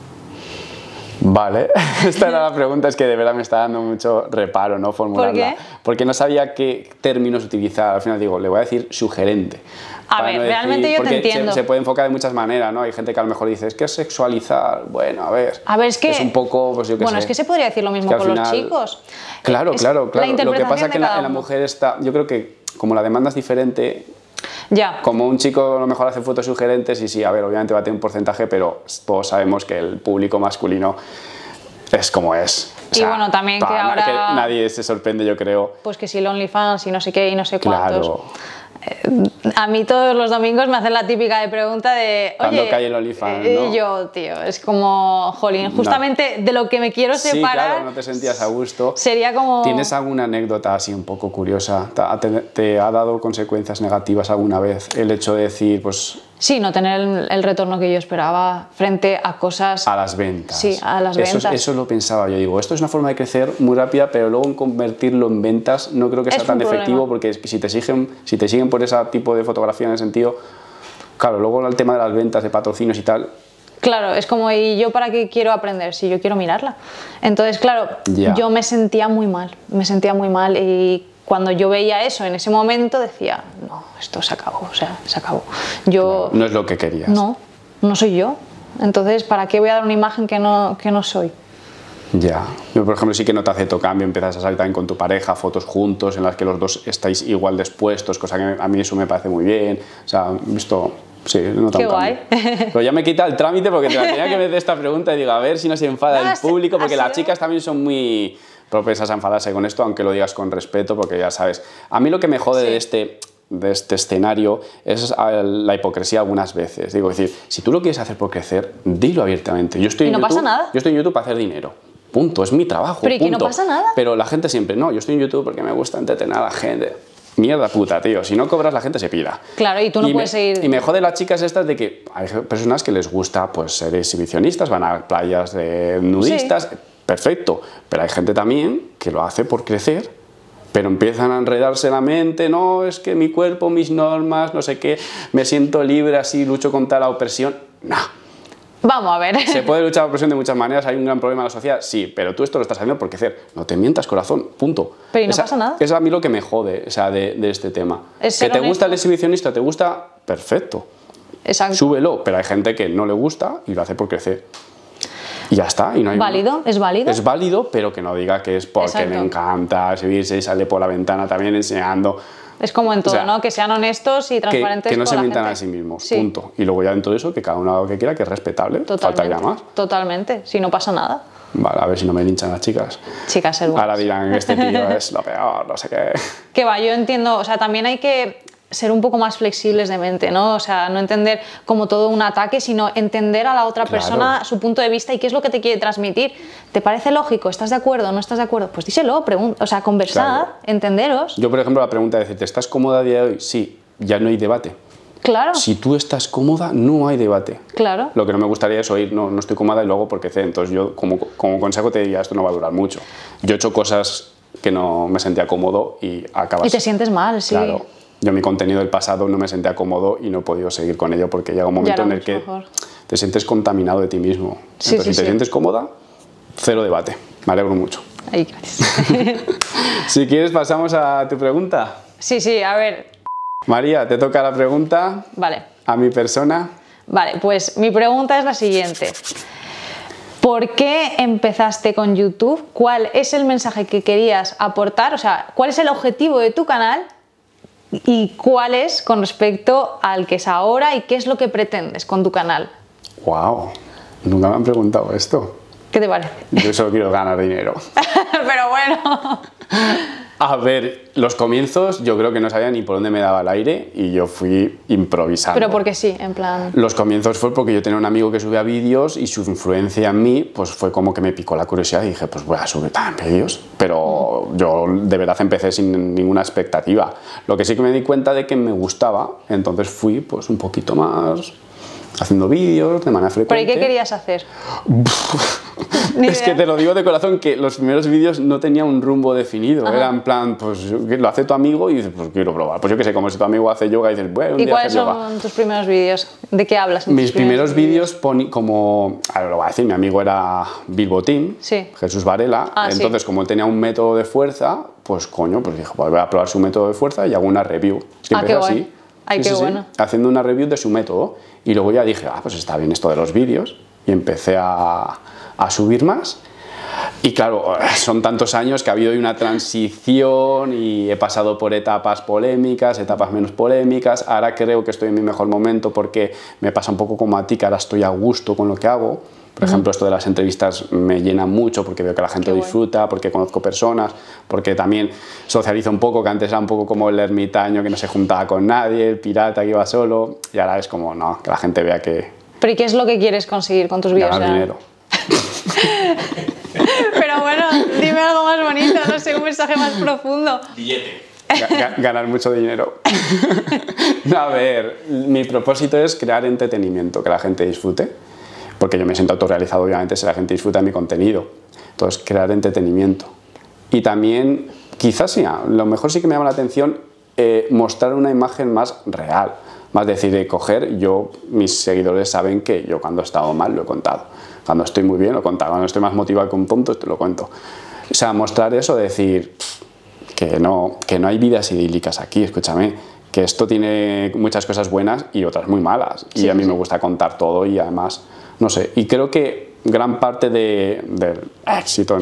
Vale, esta era la pregunta, es que de verdad me está dando mucho reparo, ¿no? Formularla. ¿Por qué? Porque no sabía qué términos utilizar. Al final digo, le voy a decir sugerente. A ver, no realmente decir, yo te entiendo. Se, se puede enfocar de muchas maneras, ¿no? Hay gente que a lo mejor dice, es que es sexualizar. Bueno, a ver. A ver, es que. Es un poco, pues yo qué Bueno, sé. es que se podría decir lo mismo con final, los chicos. Claro, es claro, claro. La lo que pasa es que en la, en la uno. mujer está. Yo creo que como la demanda es diferente. Ya. Como un chico a lo mejor hace fotos sugerentes y sí, a ver, obviamente va a tener un porcentaje, pero todos sabemos que el público masculino es como es. O sea, y bueno, también que ahora... Que nadie se sorprende, yo creo. Pues que si el OnlyFans y no sé qué y no sé cuántos. Claro. A mí todos los domingos me hacen la típica de pregunta de, Cuando oye, cae el OnlyFans, eh, ¿no? yo, tío, es como, jolín, justamente no. de lo que me quiero sí, separar. Claro, no te sentías a gusto. Sería como... ¿Tienes alguna anécdota así un poco curiosa? ¿Te, te, te ha dado consecuencias negativas alguna vez el hecho de decir, pues... Sí, no tener el, el retorno que yo esperaba frente a cosas... A las ventas. Sí, a las eso, ventas. Eso lo pensaba yo. Digo, esto es una forma de crecer muy rápida, pero luego en convertirlo en ventas no creo que sea es tan efectivo, problema. porque si te, siguen, si te siguen por ese tipo de fotografía en el sentido... Claro, luego el tema de las ventas, de patrocinios y tal... Claro, es como, ¿y yo para qué quiero aprender si yo quiero mirarla? Entonces, claro, yeah. yo me sentía muy mal, me sentía muy mal y... Cuando yo veía eso en ese momento decía, no, esto se acabó, o sea, se acabó. Yo, claro, no es lo que querías. No, no soy yo. Entonces, ¿para qué voy a dar una imagen que no, que no soy? Ya. Yo, por ejemplo, sí que notaste cambio, empiezas a salir también con tu pareja, fotos juntos en las que los dos estáis igual dispuestos, cosa que a mí eso me parece muy bien. O sea, visto... Sí, no Qué guay. Pero ya me quita el trámite porque te la tenía que meter esta pregunta y digo, a ver si no se enfada no, el público, porque las chicas también son muy propensas a enfadarse con esto, aunque lo digas con respeto, porque ya sabes. A mí lo que me jode sí. de, este, de este escenario es la hipocresía algunas veces. Digo, es decir, si tú lo quieres hacer por crecer, dilo abiertamente. Yo estoy y en no YouTube, pasa nada. Yo estoy en YouTube para hacer dinero. Punto, es mi trabajo. Pero ¿y punto. que no pasa nada? Pero la gente siempre, no, yo estoy en YouTube porque me gusta entretener a la gente. Mierda puta, tío, si no cobras la gente se pira. Claro, y tú no y puedes me, seguir... Y me jode las chicas estas de que hay personas que les gusta pues ser exhibicionistas, van a playas de nudistas, sí. perfecto, pero hay gente también que lo hace por crecer, pero empiezan a enredarse la mente, no, es que mi cuerpo, mis normas, no sé qué, me siento libre así, lucho contra la opresión, no. Vamos a ver. ¿Se puede luchar por presión de muchas maneras? ¿Hay un gran problema en la sociedad? Sí, pero tú esto lo estás haciendo por crecer. No te mientas, corazón, punto. Pero ¿y no esa, pasa nada? Es a mí lo que me jode, o sea, de, de este tema. Es que te honesto. gusta el exhibicionista, te gusta, perfecto. Exacto. Súbelo, pero hay gente que no le gusta y lo hace por crecer. Y ya está. Y no hay ¿Válido? ¿Es válido? Es válido, pero que no diga que es porque Exacto. me encanta exhibirse y sale por la ventana también enseñando... Es como en todo, o sea, ¿no? Que sean honestos y transparentes. Que, que no con se la mientan gente. a sí mismos, sí. punto. Y luego ya dentro de eso, que cada uno haga lo que quiera, que es respetable, Totalmente, faltaría más. Totalmente, si no pasa nada. Vale, a ver si no me linchan las chicas. Chicas, el Ahora dirán, este tío es lo peor, no sé qué. Que va, yo entiendo, o sea, también hay que ser un poco más flexibles de mente, ¿no? O sea, no entender como todo un ataque, sino entender a la otra Claro. persona, su punto de vista y qué es lo que te quiere transmitir. ¿Te parece lógico? ¿Estás de acuerdo? ¿No estás de acuerdo? Pues díselo, pregunta, o sea, conversad, Claro. entenderos. Yo, por ejemplo, la pregunta de decirte, ¿estás cómoda a día de hoy? Sí, ya no hay debate. Claro, Si tú estás cómoda, no hay debate. claro. Lo que no me gustaría es oír, no, no estoy cómoda y luego porque sé. Entonces yo como, como consejo te diría, esto no va a durar mucho. Yo he hecho cosas que no me sentía cómodo y acabas... Y te sientes mal, sí. Claro. Yo mi contenido del pasado no me sentía cómodo y no he podido seguir con ello porque llega un momento en el que mejor. te sientes contaminado de ti mismo. Sí, Entonces sí, si te sí. sientes cómoda, cero debate. Me alegro mucho. Ay, gracias. Si quieres pasamos a tu pregunta. Sí, sí, a ver, María, te toca la pregunta vale. a mi persona. Vale, pues mi pregunta es la siguiente. ¿Por qué empezaste con YouTube? ¿Cuál es el mensaje que querías aportar? O sea, ¿cuál es el objetivo de tu canal? ¿Y cuál es con respecto al que es ahora? ¿Y qué es lo que pretendes con tu canal? ¡Wow! Nunca me han preguntado esto. ¿Qué te parece? Yo solo quiero ganar dinero. Pero bueno. A ver, los comienzos yo creo que no sabía ni por dónde me daba el aire y yo fui improvisando. Pero porque sí, en plan... Los comienzos fue porque yo tenía un amigo que subía vídeos y su influencia en mí pues fue como que me picó la curiosidad y dije, pues voy a subir también vídeos. Pero yo de verdad empecé sin ninguna expectativa. Lo que sí que me di cuenta de que me gustaba, entonces fui pues un poquito más haciendo vídeos de manera frecuente. ¿Pero y qué querías hacer? Es que te lo digo de corazón que los primeros vídeos no tenían un rumbo definido. Ajá. Era en plan, pues lo hace tu amigo y dices, pues quiero probar. Pues yo qué sé, como si tu amigo hace yoga y dices, bueno, un ¿Y día cuáles hacer son yoga. tus primeros vídeos? ¿De qué hablas? En Mis tus primeros, primeros vídeos poní como, a ver, lo voy a decir, mi amigo era Bilbo Team, sí. Jesús Varela, ah, entonces sí. como él tenía un método de fuerza, pues coño, pues dijo, pues voy a probar su método de fuerza y hago una review. Es que ah, empecé qué así. guay. Ay, sí, qué sí, bueno. sí, haciendo una review de su método y luego ya dije, ah, pues está bien esto de los vídeos y empecé a, a subir más. Y claro, son tantos años que ha habido una transición y he pasado por etapas polémicas, etapas menos polémicas. Ahora creo que estoy en mi mejor momento porque me pasa un poco como a ti, que ahora estoy a gusto con lo que hago. Por uh-huh. ejemplo, esto de las entrevistas me llena mucho porque veo que la gente lo disfruta, porque conozco personas, porque también socializo un poco, que antes era un poco como el ermitaño que no se juntaba con nadie, el pirata que iba solo, y ahora es como, no, que la gente vea que... ¿Pero y qué es lo que quieres conseguir con tus vídeos? Ganar dinero. Pero bueno, dime algo más bonito, no sé, un mensaje más profundo. Billete. Ganar mucho dinero. No, a ver, mi propósito es crear entretenimiento, que la gente disfrute, porque yo me siento autorrealizado, obviamente, si la gente disfruta de mi contenido. Entonces, crear entretenimiento. Y también, quizás sí, a lo mejor sí que me llama la atención eh, mostrar una imagen más real, más decir, de coger, yo, mis seguidores saben que yo cuando he estado mal lo he contado. Cuando estoy muy bien lo he contado, cuando estoy más motivado que un tonto te lo cuento. O sea, mostrar eso, decir que no, que no hay vidas idílicas aquí, escúchame, que esto tiene muchas cosas buenas y otras muy malas. Y sí, a mí sí. me gusta contar todo y además, no sé, y creo que gran parte de, del éxito en,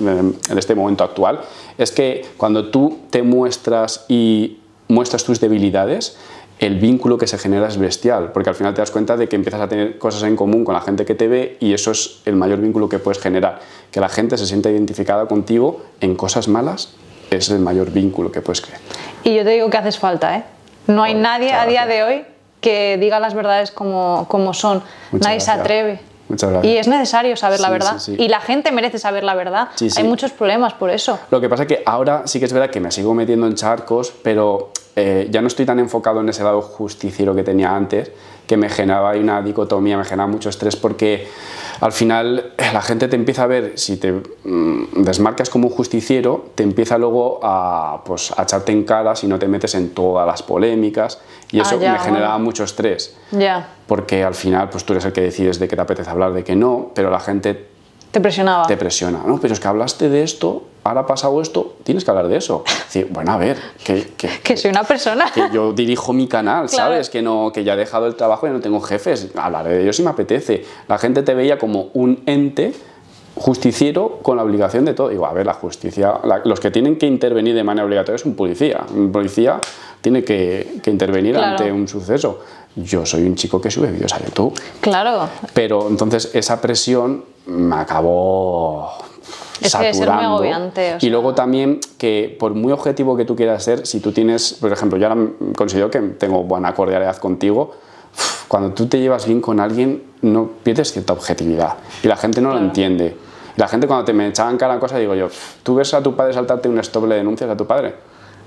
en este momento actual es que cuando tú te muestras y muestras tus debilidades, el vínculo que se genera es bestial, porque al final te das cuenta de que empiezas a tener cosas en común con la gente que te ve y eso es el mayor vínculo que puedes generar, que la gente se sienta identificada contigo en cosas malas, es el mayor vínculo que puedes crear. Y yo te digo que haces falta, ¿eh? No hay Bueno, nadie a día de hoy que diga las verdades como, como son, Muchas nadie gracias. se atreve. Muchas gracias. Y es necesario saber la Sí, verdad. sí, sí. Y la gente merece saber la verdad. Sí, sí. Hay muchos problemas por eso. Lo que pasa es que ahora sí que es verdad que me sigo metiendo en charcos, pero eh, ya no estoy tan enfocado en ese lado justiciero que tenía antes, que me generaba una dicotomía, me generaba mucho estrés, porque al final la gente te empieza a ver, si te mm, desmarcas como un justiciero, te empieza luego a, pues, a echarte en cara si no te metes en todas las polémicas, y eso Ah, ya, me generaba bueno. mucho estrés. Ya. Porque al final pues tú eres el que decides de qué te apetece hablar, de qué no, pero la gente Te presionaba. te presiona. No, pero es que hablaste de esto, ahora ha pasado esto, tienes que hablar de eso. Es decir, bueno, a ver, que, que, Que soy una persona. que yo dirijo mi canal, Claro. ¿sabes? Que, no, que ya he dejado el trabajo y no tengo jefes. Hablaré de ellos si me apetece. La gente te veía como un ente justiciero con la obligación de todo. Digo, a ver, la justicia, la, los que tienen que intervenir de manera obligatoria es un policía. Un policía tiene que, que intervenir Claro. ante un suceso. Yo soy un chico que sube vídeos a YouTube. Claro. Pero entonces esa presión me acabó Es que debe ser muy agobiante, o sea. Y luego también que por muy objetivo que tú quieras ser, si tú tienes, por ejemplo, yo ahora considero que tengo buena cordialidad contigo, cuando tú te llevas bien con alguien no pierdes cierta objetividad y la gente no Claro. lo entiende. Y la gente cuando te me echaban cara cosas digo yo, tú ves a tu padre saltarte un stop, le denuncias a tu padre.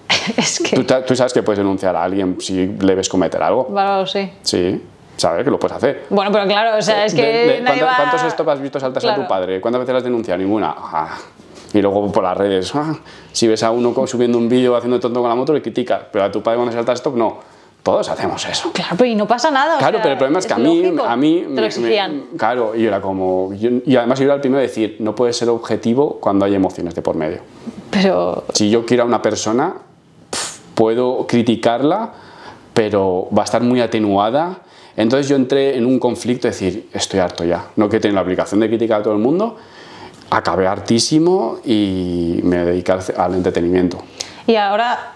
Es que... Tú, tú sabes que puedes denunciar a alguien si le ves cometer algo. Bárbaro, sí. Sí, sabes que lo puedes hacer. Bueno, pero claro, o sea, es que De- de- nadie ¿cuánto- va... ¿Cuántos stop has visto saltarse Claro. a tu padre? ¿Cuántas veces las has denunciado? Ninguna. Ah. Y luego por las redes, ah, si ves a uno co- subiendo un vídeo haciendo tonto con la moto, le criticas, pero a tu padre cuando salta stop, no. Todos hacemos eso. Claro, pero y no pasa nada. o Claro, sea, pero el problema es que a es mí, lógico. a mí Te me- lo me- exigían. claro, y era como, yo- y además yo era el primero a decir, no puedes ser objetivo cuando hay emociones de por medio. Pero... Si yo quiero a una persona, pf, puedo criticarla, pero va a estar muy atenuada. Entonces yo entré en un conflicto de decir, estoy harto ya, no quiero tener la obligación de criticar a todo el mundo, acabé hartísimo y me dediqué al, al entretenimiento. Y ahora...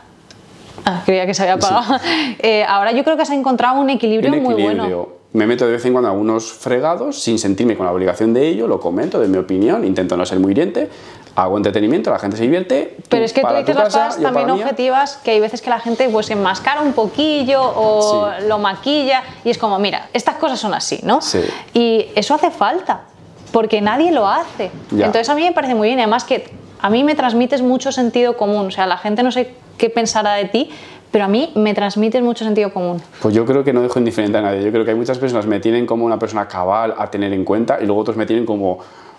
Ah, creía que se había apagado. Eh, ahora yo creo que has encontrado un equilibrio, Un muy bueno. equilibrio. Me meto de vez en cuando en algunos fregados sin sentirme con la obligación de ello, lo comento, de mi opinión, intento no ser muy hiriente, hago entretenimiento, la gente se divierte. Pero es que tú para dices tu las casa, cosas yo también para la mía. objetivas, que hay veces que la gente pues enmascara un poquillo o Sí. lo maquilla y es como, mira, estas cosas son así, ¿no? Sí. Y eso hace falta, porque nadie lo hace. Ya. Entonces a mí me parece muy bien, además que a mí me transmites mucho sentido común, o sea, la gente no sé qué pensará de ti, pero a mí me transmites mucho sentido común. Pues yo creo que no dejo indiferente a nadie. Yo creo que hay muchas personas que me tienen como una persona cabal a tener en cuenta y luego otros me tienen como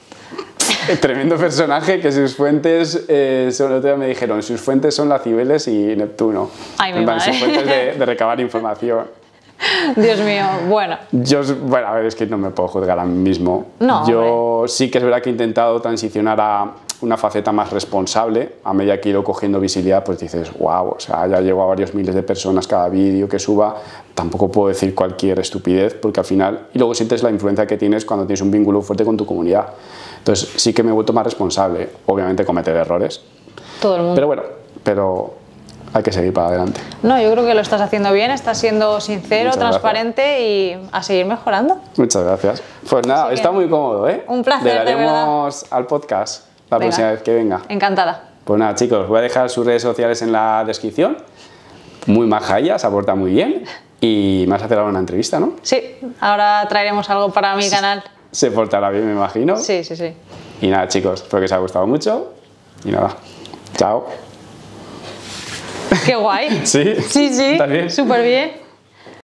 el tremendo personaje que sus fuentes, eh, sobre todo me dijeron, sus fuentes son las Cibeles y Neptuno. Ay, mi En plan, madre. sus fuentes de, de recabar información. Dios mío, bueno. Yo, bueno, a ver, es que no me puedo juzgar a mí mismo. No, Yo sí que es verdad que he intentado transicionar a, una faceta más responsable, a medida que he ido cogiendo visibilidad, pues dices, wow, o sea, ya llego a varios miles de personas cada vídeo que suba, tampoco puedo decir cualquier estupidez, porque al final, y luego sientes la influencia que tienes cuando tienes un vínculo fuerte con tu comunidad. Entonces sí que me he vuelto más responsable, obviamente cometer errores. Todo el mundo. Pero bueno, pero hay que seguir para adelante. No, yo creo que lo estás haciendo bien, estás siendo sincero, Muchas transparente gracias. y a seguir mejorando. Muchas gracias. Pues nada, Así está que, muy cómodo, ¿eh? un placer, Le de daremos al podcast la Venga. próxima vez que venga. Encantada. Pues nada, chicos, voy a dejar sus redes sociales en la descripción. Muy maja ella, se aporta muy bien. Y me vas a hacer ahora una entrevista, ¿no? Sí, ahora traeremos algo para mi canal. Se portará bien, me imagino. Sí, sí, sí. Y nada, chicos, espero que os haya gustado mucho. Y nada, chao. Qué guay. ¿Sí? Sí, sí, ¿Estás bien? súper bien.